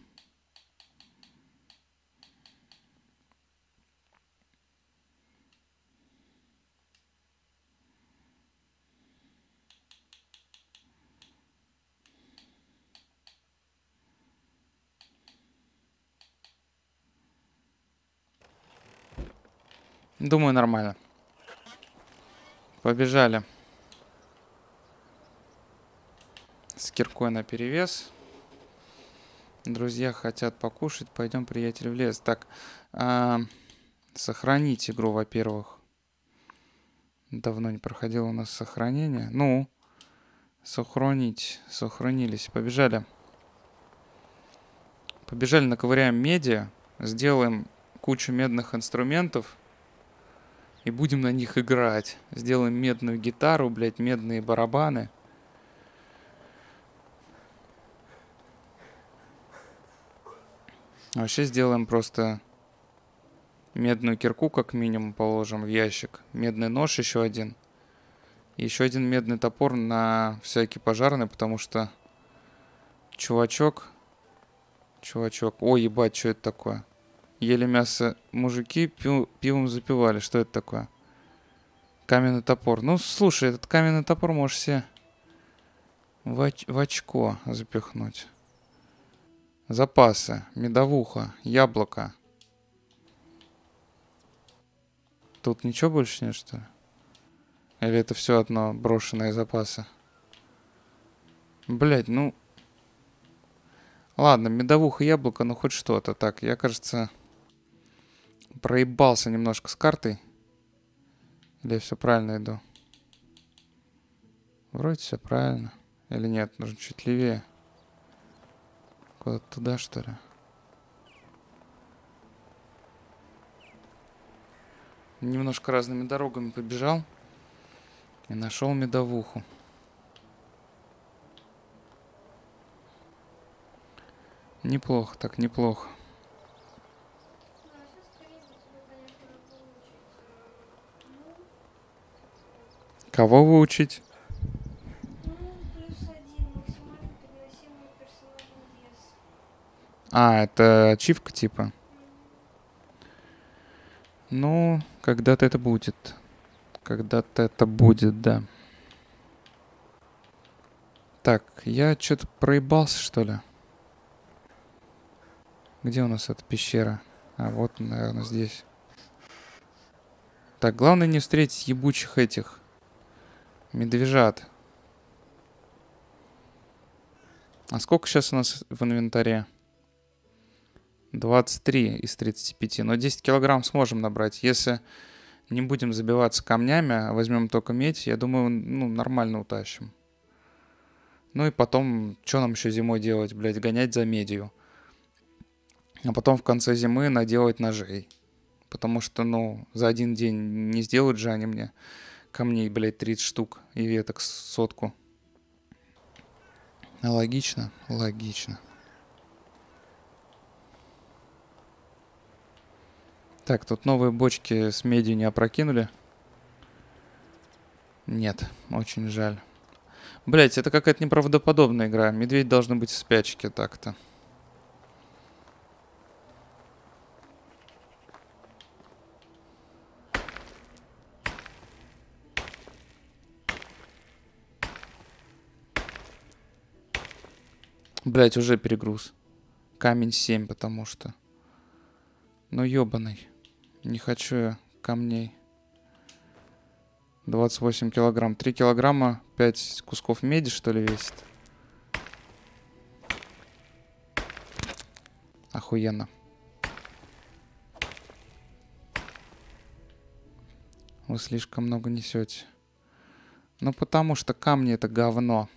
Думаю, нормально. Побежали. С киркой наперевес. Друзья хотят покушать. Пойдем, приятель, в лес. Так, а, сохранить игру, во-первых. Давно не проходило у нас сохранение. Ну, сохранить. Сохранились. Побежали. Побежали, наковыряем меди. Сделаем кучу медных инструментов. И будем на них играть. Сделаем медную гитару, блядь, медные барабаны. Вообще сделаем просто медную кирку, как минимум, положим в ящик. Медный нож еще один. И еще один медный топор на всякий пожарный, потому что чувачок... Чувачок... Ой, ебать, что это такое? Ели мясо мужики, пив, пивом запивали. Что это такое? Каменный топор. Ну, слушай, этот каменный топор можешь себе в, оч в очко запихнуть. Запасы. Медовуха. Яблоко. Тут ничего больше нет, что ли? Или это все одно брошенные запасы? Блять, ну... Ладно, медовуха, яблоко, ну хоть что-то. Так, я, кажется, проебался немножко с картой. Или я все правильно иду? Вроде все правильно. Или нет, нужно чуть левее. Куда-то туда, что ли? Немножко разными дорогами побежал. И нашел медовуху. Неплохо, так неплохо. Кого выучить? А, это ачивка типа? Ну, когда-то это будет. Когда-то это будет, да. Так, я что-то проебался, что ли? Где у нас эта пещера? А, вот, наверное, здесь. Так, главное не встретить ебучих этих медвежат. А сколько сейчас у нас в инвентаре? двадцать три из тридцати пяти. Но десять килограмм сможем набрать. Если не будем забиваться камнями, а возьмем только медь, я думаю, ну, нормально утащим. Ну и потом, что нам еще зимой делать, блядь, гонять за медью. А потом в конце зимы наделать ножей. Потому что, ну, за один день не сделают же они мне камней, блядь, тридцать штук и веток сотку. Логично? Логично. Так, тут новые бочки с медью не опрокинули? Нет, очень жаль. Блять, это какая-то неправдоподобная игра. Медведь должен быть в спячке так-то. Блять, уже перегруз. Камень семь, потому что. Ну ёбаный. Не хочу я камней. двадцать восемь килограмм. три килограмма, пять кусков меди, что ли, весит? Охуенно. Вы слишком много несете. Ну, потому что камни это говно.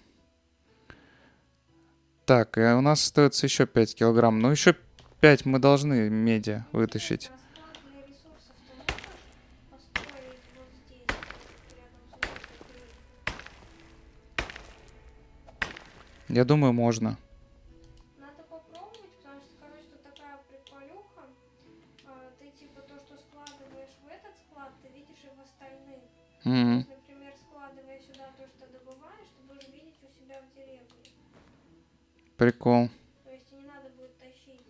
Так, и у нас остается еще пять килограмм. Ну, еще пять мы должны меди вытащить. Расклад для ресурсов ты можешь построить вот здесь, вот рядом с этой крышей? Я думаю, можно. Надо попробовать, потому что, короче, тут такая приколюха. А, ты типа то, что складываешь в этот склад, ты видишь и в остальных. То М-м. есть, например, складывая сюда то, что добываешь, ты будешь видеть у себя в деревне. Прикол. То есть не надо будет тащить.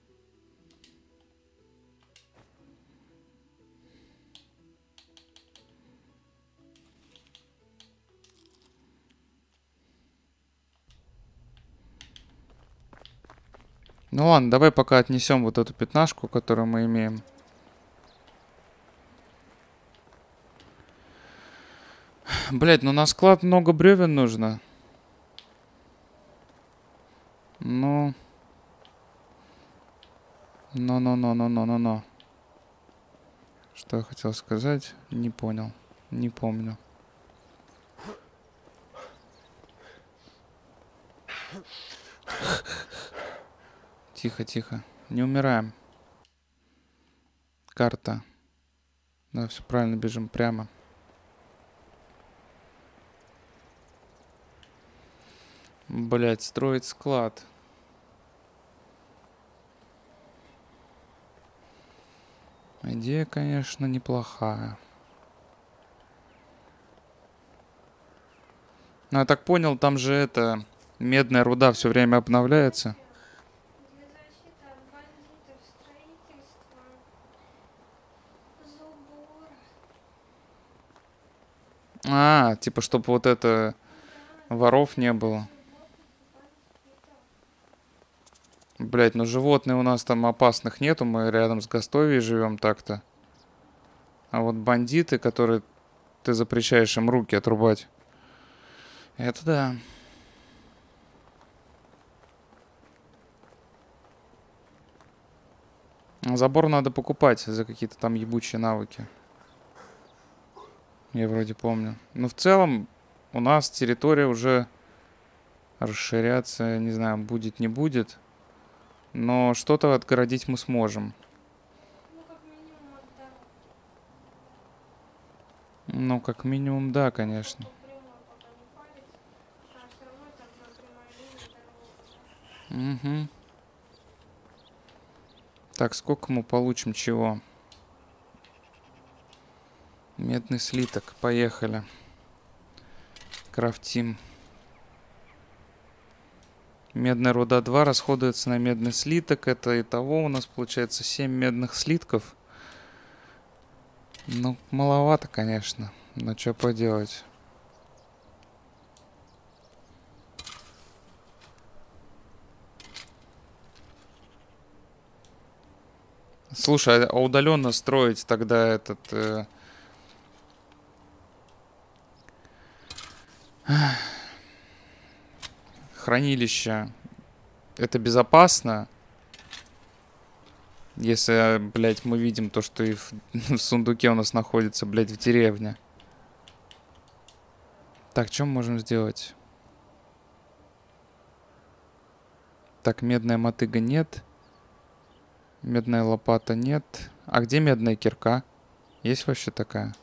Ну ладно, давай пока отнесем вот эту пятнашку, которую мы имеем. Блять, ну на склад много бревен нужно. Ну. Но-но-но-но-но-но-но. Что я хотел сказать? Не понял. Не помню. Тихо, тихо. Не умираем. Карта. Да, все правильно, бежим прямо. Блять, строить склад. Идея, конечно, неплохая. Ну, я так понял, там же это... Медная руда все время обновляется. Для защиты от бандитов, строительства, забора. А, типа, чтобы вот это... Да, Воров не было. Блять, ну животные у нас там опасных нету, мы рядом с Гастовией живем так-то. А вот бандиты, которые ты запрещаешь им руки отрубать. Это да. Забор надо покупать за какие-то там ебучие навыки. Я вроде помню. Но в целом у нас территория уже расширяться, не знаю, будет, не будет. Но что-то отгородить мы сможем. ну как минимум от дорог. Ну, как минимум, да, конечно. По прямой пока не палец, а все равно там на прямой линии дорога. Угу. Так, сколько мы получим чего? Медный слиток. Поехали. Крафтим. Медная руда два расходуется на медный слиток. Это итого у нас получается семь медных слитков. Ну, маловато, конечно. Но что поделать. Слушай, а удаленно строить тогда этот... Э... хранилище. Это безопасно? Если, блядь, мы видим то, что и в, в сундуке у нас находится, блядь, в деревне. Так, что мы можем сделать? Так, медная мотыга нет. Медная лопата нет. А где медная кирка? Есть вообще такая?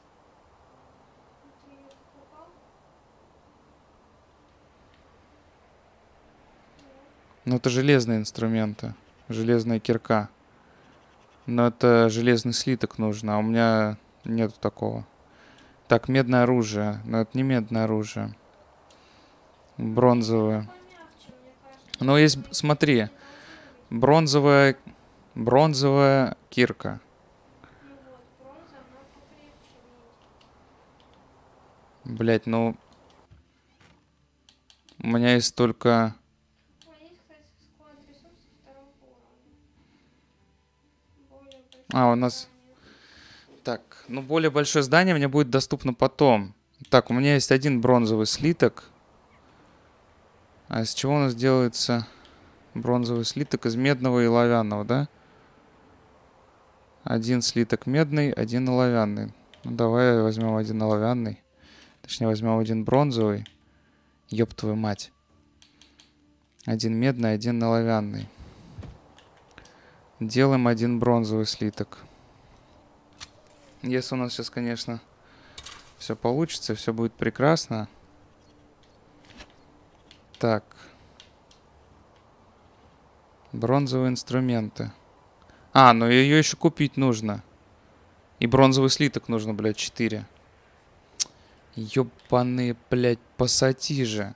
Ну, это железные инструменты. Железная кирка. Но это железный слиток нужно, а у меня нету такого. Так, медное оружие. Но это не медное оружие. Бронзовое. Ну, есть, смотри. Бронзовая... Бронзовая кирка. Блять, ну... У меня есть только... А, у нас... Так, ну более большое здание мне будет доступно потом. Так, у меня есть один бронзовый слиток. А из чего у нас делается бронзовый слиток? Из медного и оловянного, да? Один слиток медный, один оловянный. Ну давай возьмем один оловянный. Точнее, возьмем один бронзовый. Ёб твою мать. Один медный, один оловянный. Делаем один бронзовый слиток. Если у нас сейчас, конечно, все получится, все будет прекрасно. Так. Бронзовые инструменты. А, ну ее еще купить нужно. И бронзовый слиток нужно, блядь, четыре. Ёбаные, блядь, пассатижи.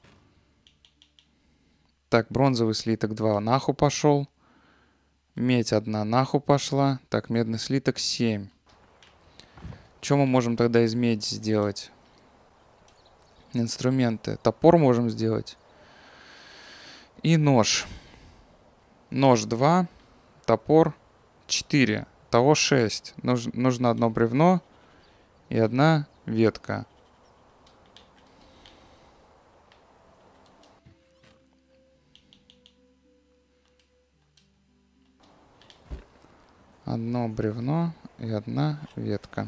Так, бронзовый слиток два нахуй пошел. Медь одна нахуй пошла. Так, медный слиток семь. Что мы можем тогда из меди сделать? Инструменты. Топор можем сделать. И нож. Нож два. Топор четыре. Того шесть. Нуж, нужно одно бревно и одна ветка. Одно бревно и одна ветка.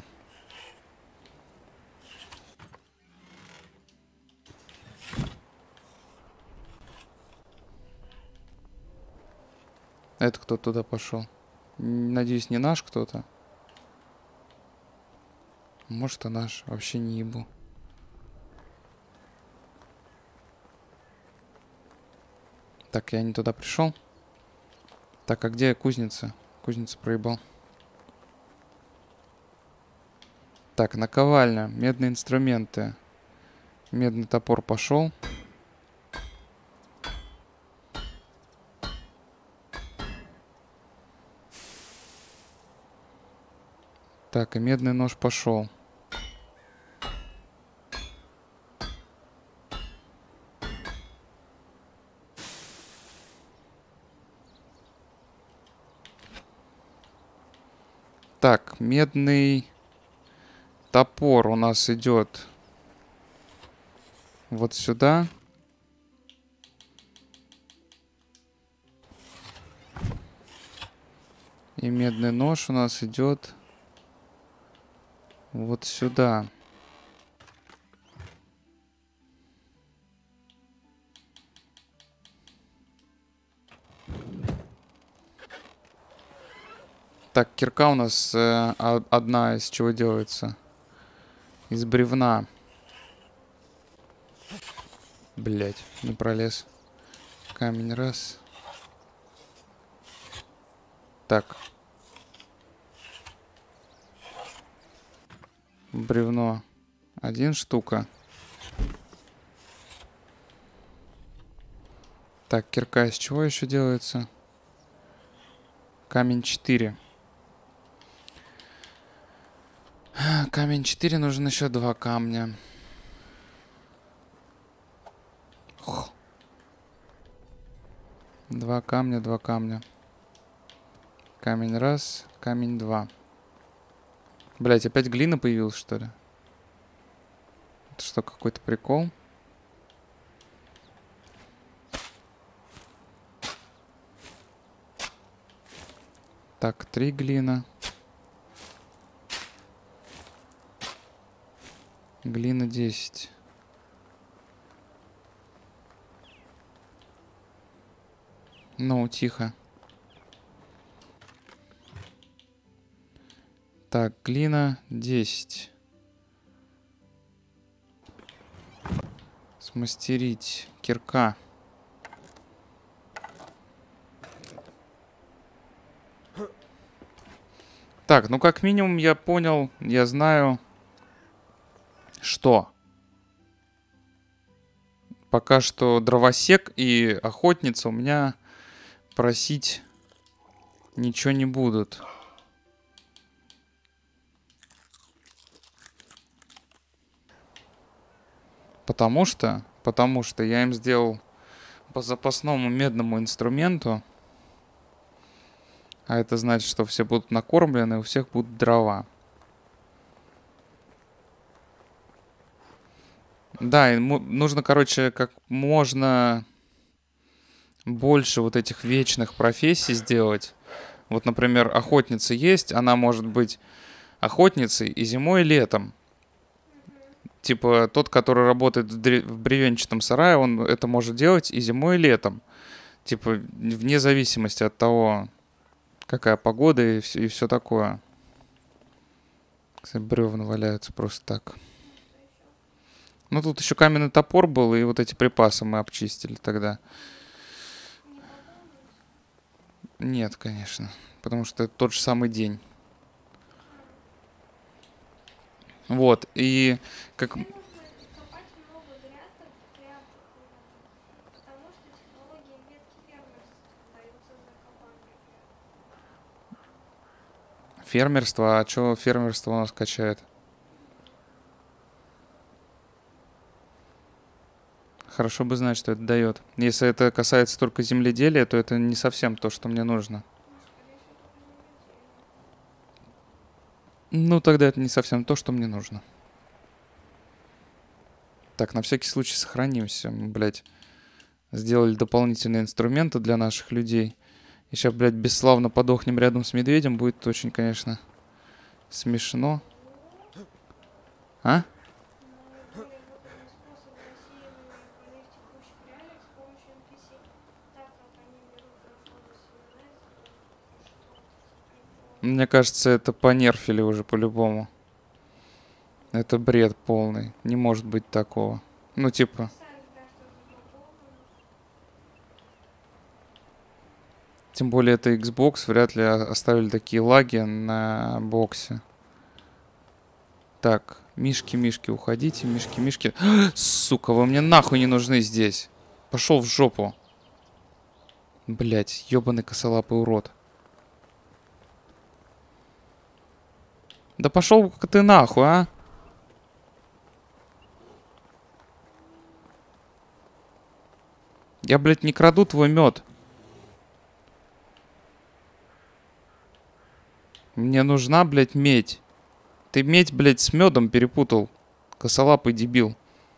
Это кто туда пошел? Надеюсь, не наш кто-то. Может, и наш. Вообще не ебу. Так, я не туда пришел. Так, а где кузница? Кузница проебал. Так, наковальня. Медные инструменты. Медный топор пошел. Так, и медный нож пошел. Так, медный топор у нас идет вот сюда. И медный нож у нас идет вот сюда. Так, кирка у нас э, одна из чего делается? Из бревна. Блять, не пролез. Камень раз. Так. Бревно. Один штука. Так, кирка из чего еще делается? Камень четыре. Камень четыре, нужно еще два камня. Ох. Два камня, два камня. Камень раз, камень два. Блять, опять глина появилась, что ли? Это что, какой-то прикол? Так, три глина. Глина десять. Ну, тихо. Так, глина десять. Смастерить. Кирка. Так, ну как минимум я понял, я знаю, что пока что дровосек и охотница у меня просить ничего не будут. Потому что, потому что я им сделал по запасному медному инструменту. А это значит, что все будут накормлены, у всех будут дрова. Да, ему нужно, короче, как можно больше вот этих вечных профессий сделать. Вот, например, охотница есть, она может быть охотницей и зимой, и летом. Типа тот, который работает в, дре- в бревенчатом сарае, он это может делать и зимой, и летом. Типа вне зависимости от того, какая погода и все, и все такое. Кстати, бревна валяются просто так. Ну, тут еще каменный топор был, и вот эти припасы мы обчистили тогда. Нет, конечно. Потому что это тот же самый день. Вот, и как... Нужно копать много грядок, грядок, потому что технология ветки фермерства дается за копание грядок. Фермерство, а что фермерство у нас качает? Хорошо бы знать, что это дает. Если это касается только земледелия, то это не совсем то, что мне нужно. Ну, тогда это не совсем то, что мне нужно. Так, на всякий случай сохранимся. Мы, блядь, сделали дополнительные инструменты для наших людей. И сейчас, блядь, бесславно подохнем рядом с медведем. Будет очень, конечно, смешно. А? Мне кажется, это понерфили уже по-любому. Это бред полный. Не может быть такого. Ну, типа... Тем более это Xbox. Вряд ли оставили такие лаги на боксе. Так, мишки, мишки, уходите. Мишки, мишки. Сука, вы мне нахуй не нужны здесь. Пошел в жопу. Блять, ебаный косолапый урод. Да пошел ты нахуй, а? Я, блядь, не краду твой мед. Мне нужна, блядь, медь. Ты медь, блядь, с медом перепутал. Косолапый дебил.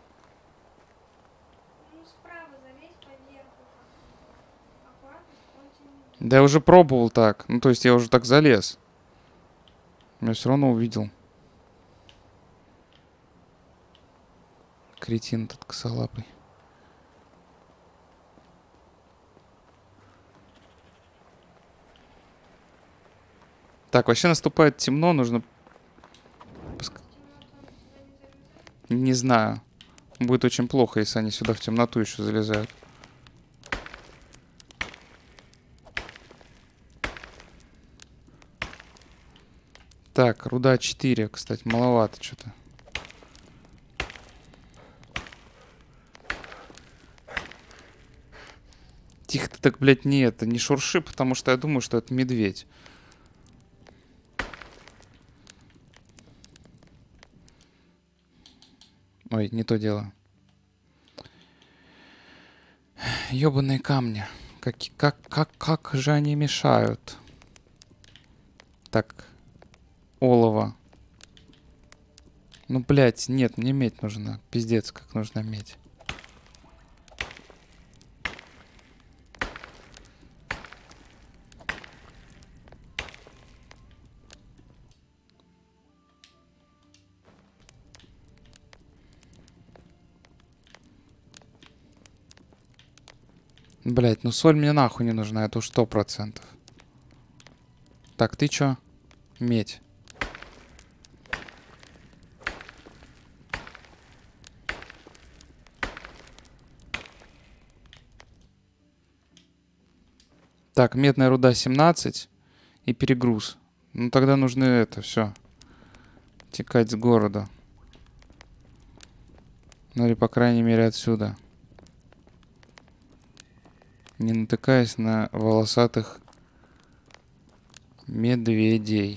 Да я уже пробовал так. Ну, то есть я уже так залез. Я все равно увидел. Кретин этот косолапый. Так, вообще наступает темно, нужно... Не знаю. Будет очень плохо, если они сюда в темноту еще залезают. Так, руда четыре, кстати, маловато что-то. Тихо ты так, блядь, не это, не шурши, потому что я думаю, что это медведь. Ой, не то дело. Ёбаные камни. Как, как, как, как же они мешают? Так. Олово. Ну, блядь, нет, мне медь нужна. Пиздец, как нужна медь. Блять, ну соль мне нахуй не нужна, это уж сто процентов. Так, ты чё? Медь. Так, медная руда семнадцать и перегруз. Ну тогда нужно это все. Текать с города. Ну или по крайней мере отсюда. Не натыкаясь на волосатых медведей.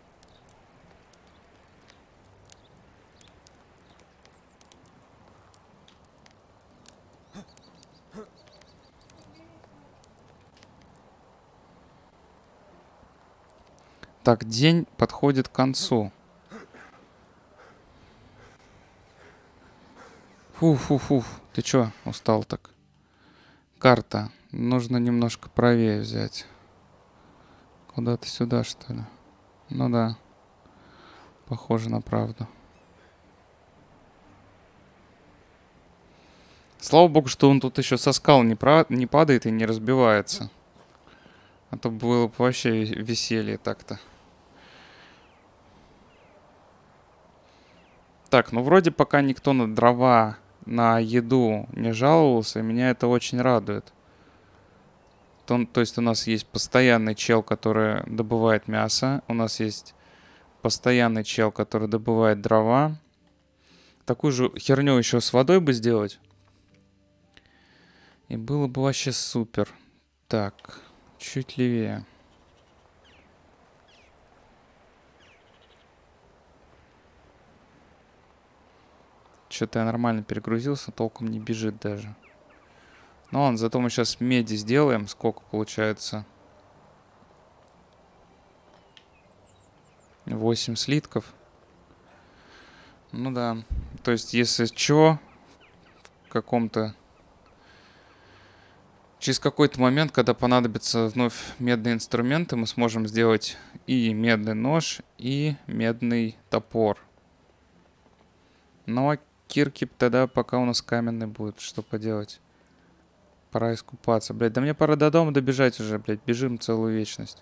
Так, день подходит к концу. Фу-фу-фу. Ты чё устал так? Карта. Нужно немножко правее взять. Куда-то сюда, что ли? Ну да. Похоже на правду. Слава богу, что он тут еще со скал не, пра- не падает и не разбивается. А то было бы вообще веселье так-то. Так, ну вроде пока никто на дрова, на еду не жаловался, и меня это очень радует. То, то есть у нас есть постоянный чел, который добывает мясо. У нас есть постоянный чел, который добывает дрова. Такую же херню еще с водой бы сделать. И было бы вообще супер. Так, чуть левее. Что-то я нормально перегрузился, толком не бежит даже. Ну ладно, зато мы сейчас меди сделаем. Сколько получается? восемь слитков. Ну да. То есть, если что, в каком-то... Через какой-то момент, когда понадобятся вновь медные инструменты, мы сможем сделать и медный нож, и медный топор. Ну а кирки тогда пока у нас каменный будет. Что поделать? Пора искупаться. Блядь, да мне пора до дома добежать уже, блядь. Бежим целую вечность.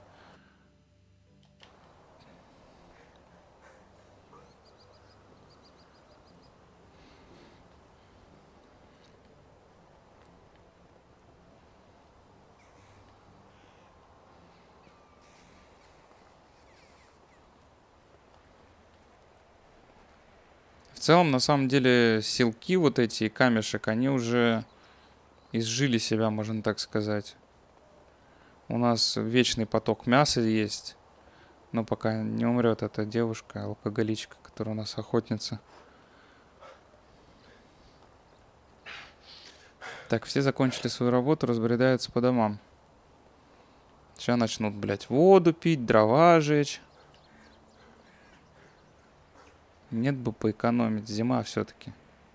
В целом, на самом деле, силки вот эти, камешек, они уже изжили себя, можно так сказать. У нас вечный поток мяса есть. Но пока не умрет эта девушка, алкоголичка, которая у нас охотница. Так, все закончили свою работу, разбредаются по домам. Сейчас начнут, блядь, воду пить, дрова жечь. Нет бы поэкономить, зима все-таки.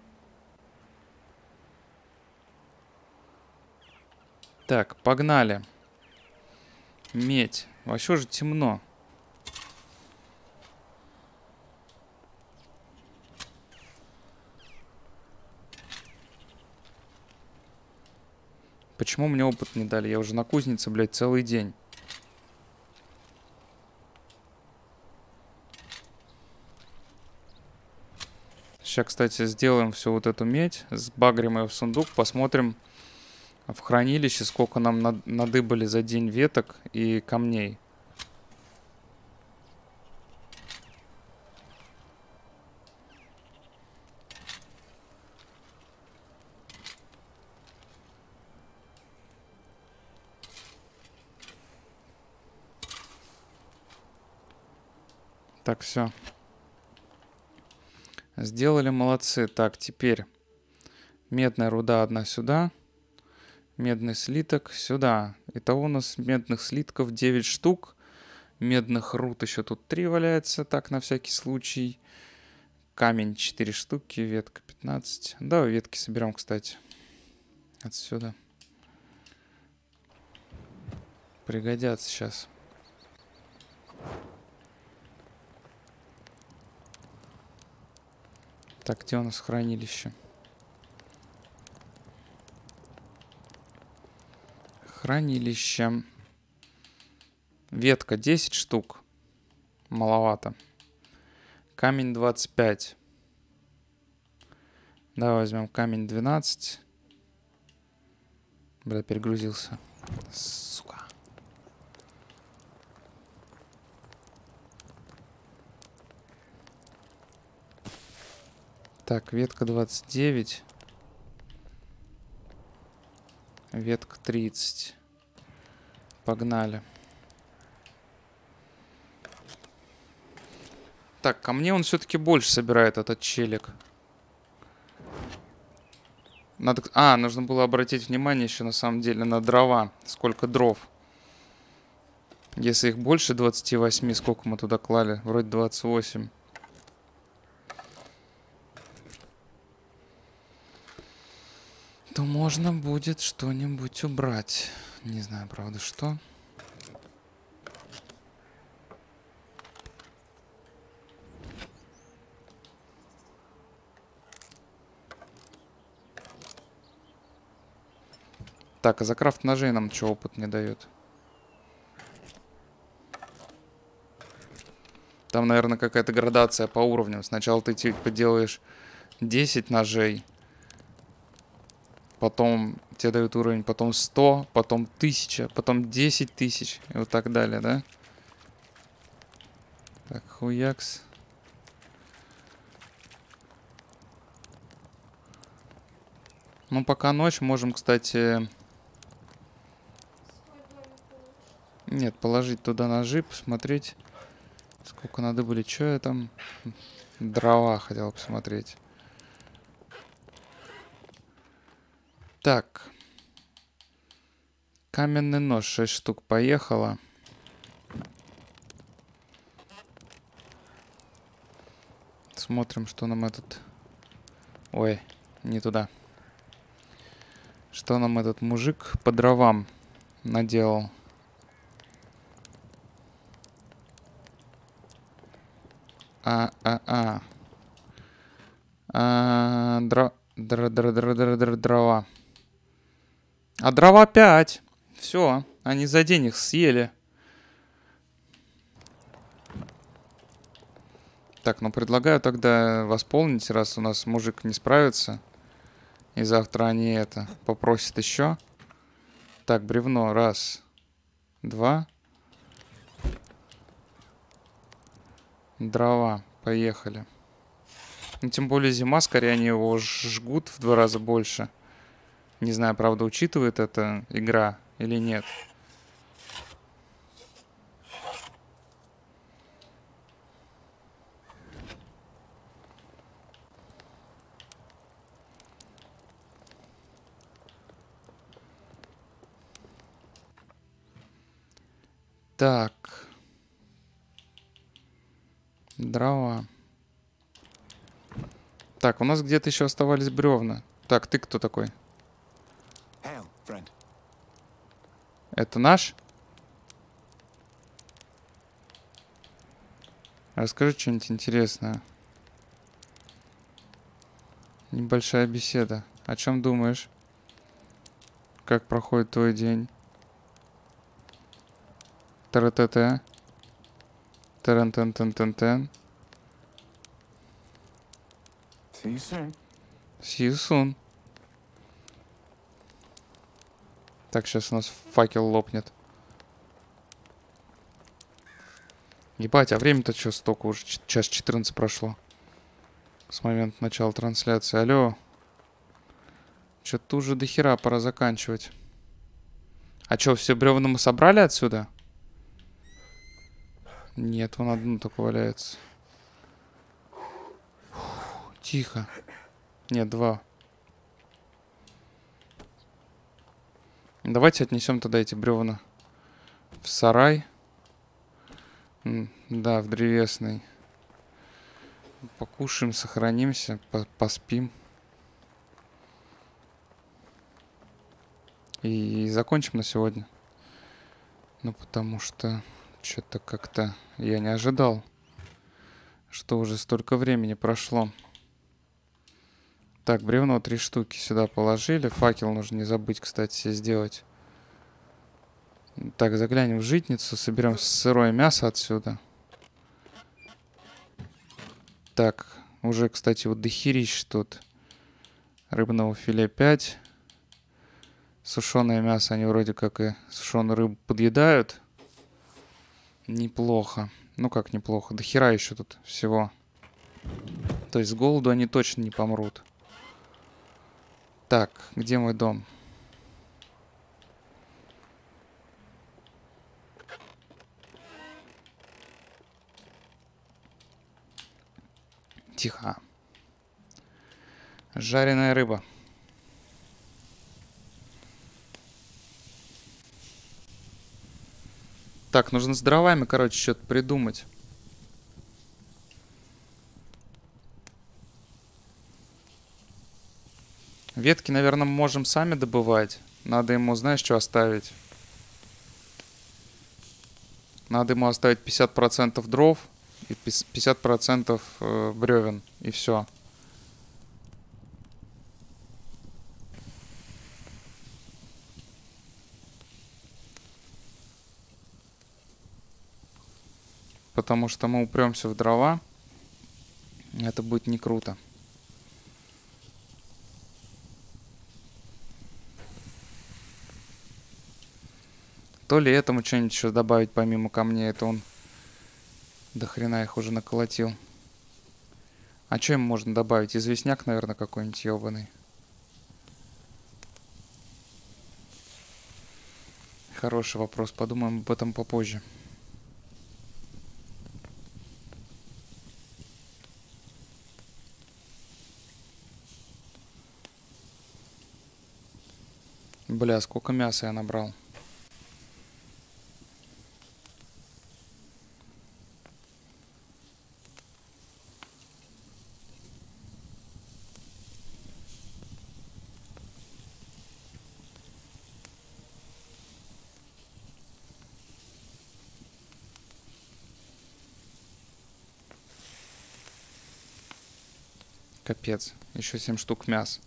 Так, погнали. Медь. Вообще же темно. Почему мне опыт не дали? Я уже на кузнице, блядь, целый день. Сейчас, кстати, сделаем всю вот эту медь. Сбагрим ее в сундук. Посмотрим в хранилище, сколько нам надыбали за день веток и камней. Так, все. Сделали, молодцы. Так, теперь медная руда одна сюда. Медный слиток сюда. Итого у нас медных слитков девять штук. Медных руд еще тут три валяется. Так, на всякий случай. Камень четыре штуки. Ветка пятнадцать. Да, ветки соберем, кстати. Отсюда. Пригодятся сейчас. Так, где у нас хранилище? Хранилище. Ветка десять штук. Маловато. Камень двадцать пять. Давай возьмем камень двенадцать. Бля, перегрузился. Сука. Так, ветка двадцать девять. Ветка тридцать. Погнали. Так, ко мне он все-таки больше собирает, этот челик. Надо... А, нужно было обратить внимание еще на самом деле на дрова. Сколько дров. Если их больше двадцати восьми, сколько мы туда клали? Вроде двадцать восемь. То можно будет что-нибудь убрать. Не знаю, правда, что. Так, а за крафт ножей нам что опыт не дает? Там, наверное, какая-то градация по уровням. Сначала ты типа делаешь десять ножей. Потом тебе дают уровень, потом сто, потом тысяча, потом десять тысяч. И вот так далее, да? Так, хуякс. Ну, пока ночь, можем, кстати... Нет, положить туда ножи, посмотреть, сколько надо были. Что я там? Дрова хотел посмотреть. Так. Каменный нож, шесть штук, поехало. Смотрим, что нам этот... Ой, не туда. Что нам этот мужик по дровам наделал. А-а-а. А, дро... Дро... Дро... Дро... Дро... Дро... Дрова. А дрова пять. Все, они за день их съели. Так, ну предлагаю тогда восполнить, раз у нас мужик не справится. И завтра они это попросят еще. Так, бревно. Раз. Два. Дрова. Поехали. Ну, тем более зима, скорее они его жгут в два раза больше. Не знаю, правда, учитывает эта игра или нет. Так. Дрова. Так, у нас где-то еще оставались бревна. Так, ты кто такой? Hail, friend. Это наш? Расскажи что-нибудь интересное. Небольшая беседа. О чем думаешь? Как проходит твой день? Тара-та-та. Таран-тан-тан-тан-тан. See you soon. See you soon. Так, сейчас у нас факел лопнет. Ебать, а время-то что столько? Уже час четырнадцать прошло. С момента начала трансляции. Алло. Что-то уже до хера пора заканчивать. А что, все бревна мы собрали отсюда? Нет, вон одно только валяется. Фух, тихо. Нет, два. Давайте отнесем тогда эти бревна в сарай. М, Да, в древесный. Покушаем, сохранимся, по- поспим. И закончим на сегодня. Ну, потому что что-то как-то я не ожидал, что уже столько времени прошло. Так, бревно три штуки сюда положили. Факел нужно не забыть, кстати, себе сделать. Так, заглянем в житницу, соберем сырое мясо отсюда. Так, уже, кстати, вот дохерищ тут. Рыбного филе пять. Сушеное мясо, они вроде как и сушеную рыбу подъедают. Неплохо. Ну как неплохо, дохера еще тут всего. То есть с голоду они точно не помрут. Так, где мой дом? Тихо. Жареная рыба. Так, нужно с дровами, короче, что-то придумать. Ветки, наверное, можем сами добывать. Надо ему, знаешь, что оставить? Надо ему оставить пятьдесят процентов дров и пятьдесят процентов э, бревен. И все. Потому что мы упремся в дрова. Это будет не круто. То ли этому что-нибудь еще добавить помимо камней. Это он до хрена их уже наколотил. А что ему можно добавить? Известняк, наверное, какой-нибудь ебаный. Хороший вопрос. Подумаем об этом попозже. Бля, сколько мяса я набрал. Капец. Еще семь штук мяса.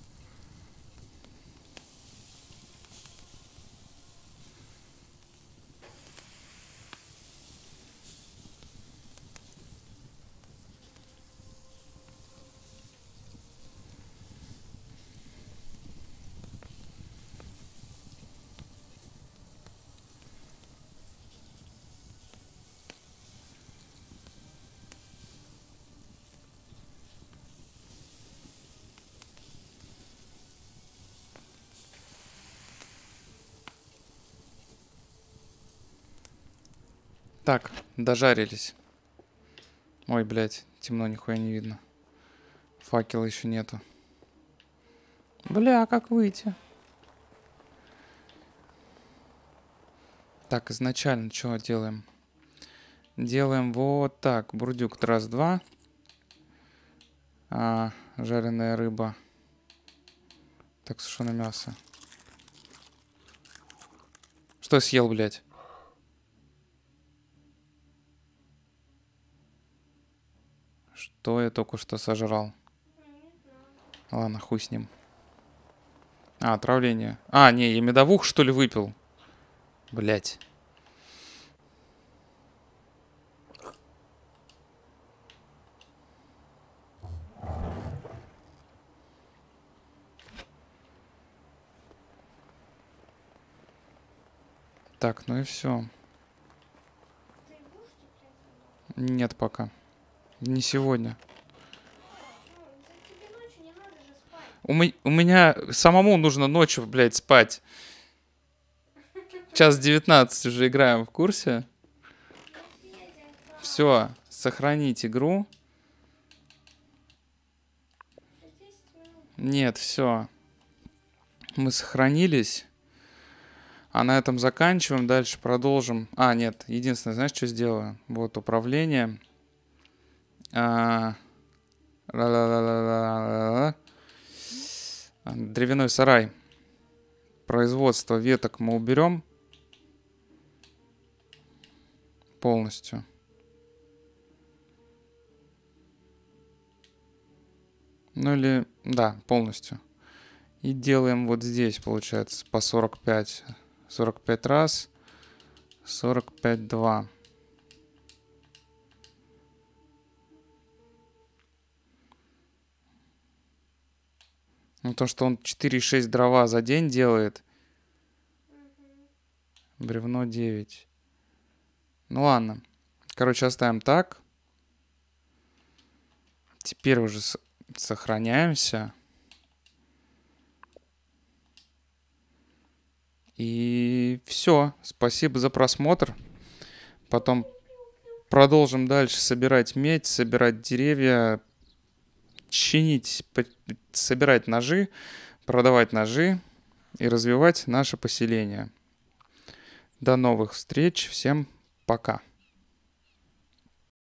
Так, дожарились. Ой, блядь, темно, нихуя не видно. Факела еще нету. Бля, как выйти? Так, изначально что делаем? Делаем вот так. Бурдюк раз-два. А, жареная рыба. Так, сушеное мясо. Что я съел, блядь? Что я только что сожрал? Ладно, хуй с ним. А, отравление. А, не, я медовух, что ли, выпил? Блять. Так, ну и все. Нет пока. Не сегодня. У, ме- у меня самому нужно ночью, блядь, спать. Час девятнадцать уже играем, в курсе? Все, сохранить игру. Нет, все. Мы сохранились. А на этом заканчиваем. Дальше продолжим. А, нет, единственное, знаешь, что сделаю? Вот управление. А... ла-ла-ла-ла-ла-ла-ла. Древяной сарай. Производство веток мы уберем. Полностью. Ну или... Да, полностью. И делаем вот здесь, получается, по сорок пять. сорок пять раз. сорок пять два. Ну, то, что он четыре и шесть дрова за день делает. Бревно девять. Ну ладно. Короче, оставим так. Теперь уже с- сохраняемся. И все. Спасибо за просмотр. Потом продолжим дальше собирать медь, собирать деревья, чинить, по- собирать ножи, продавать ножи и развивать наше поселение. До новых встреч. Всем пока.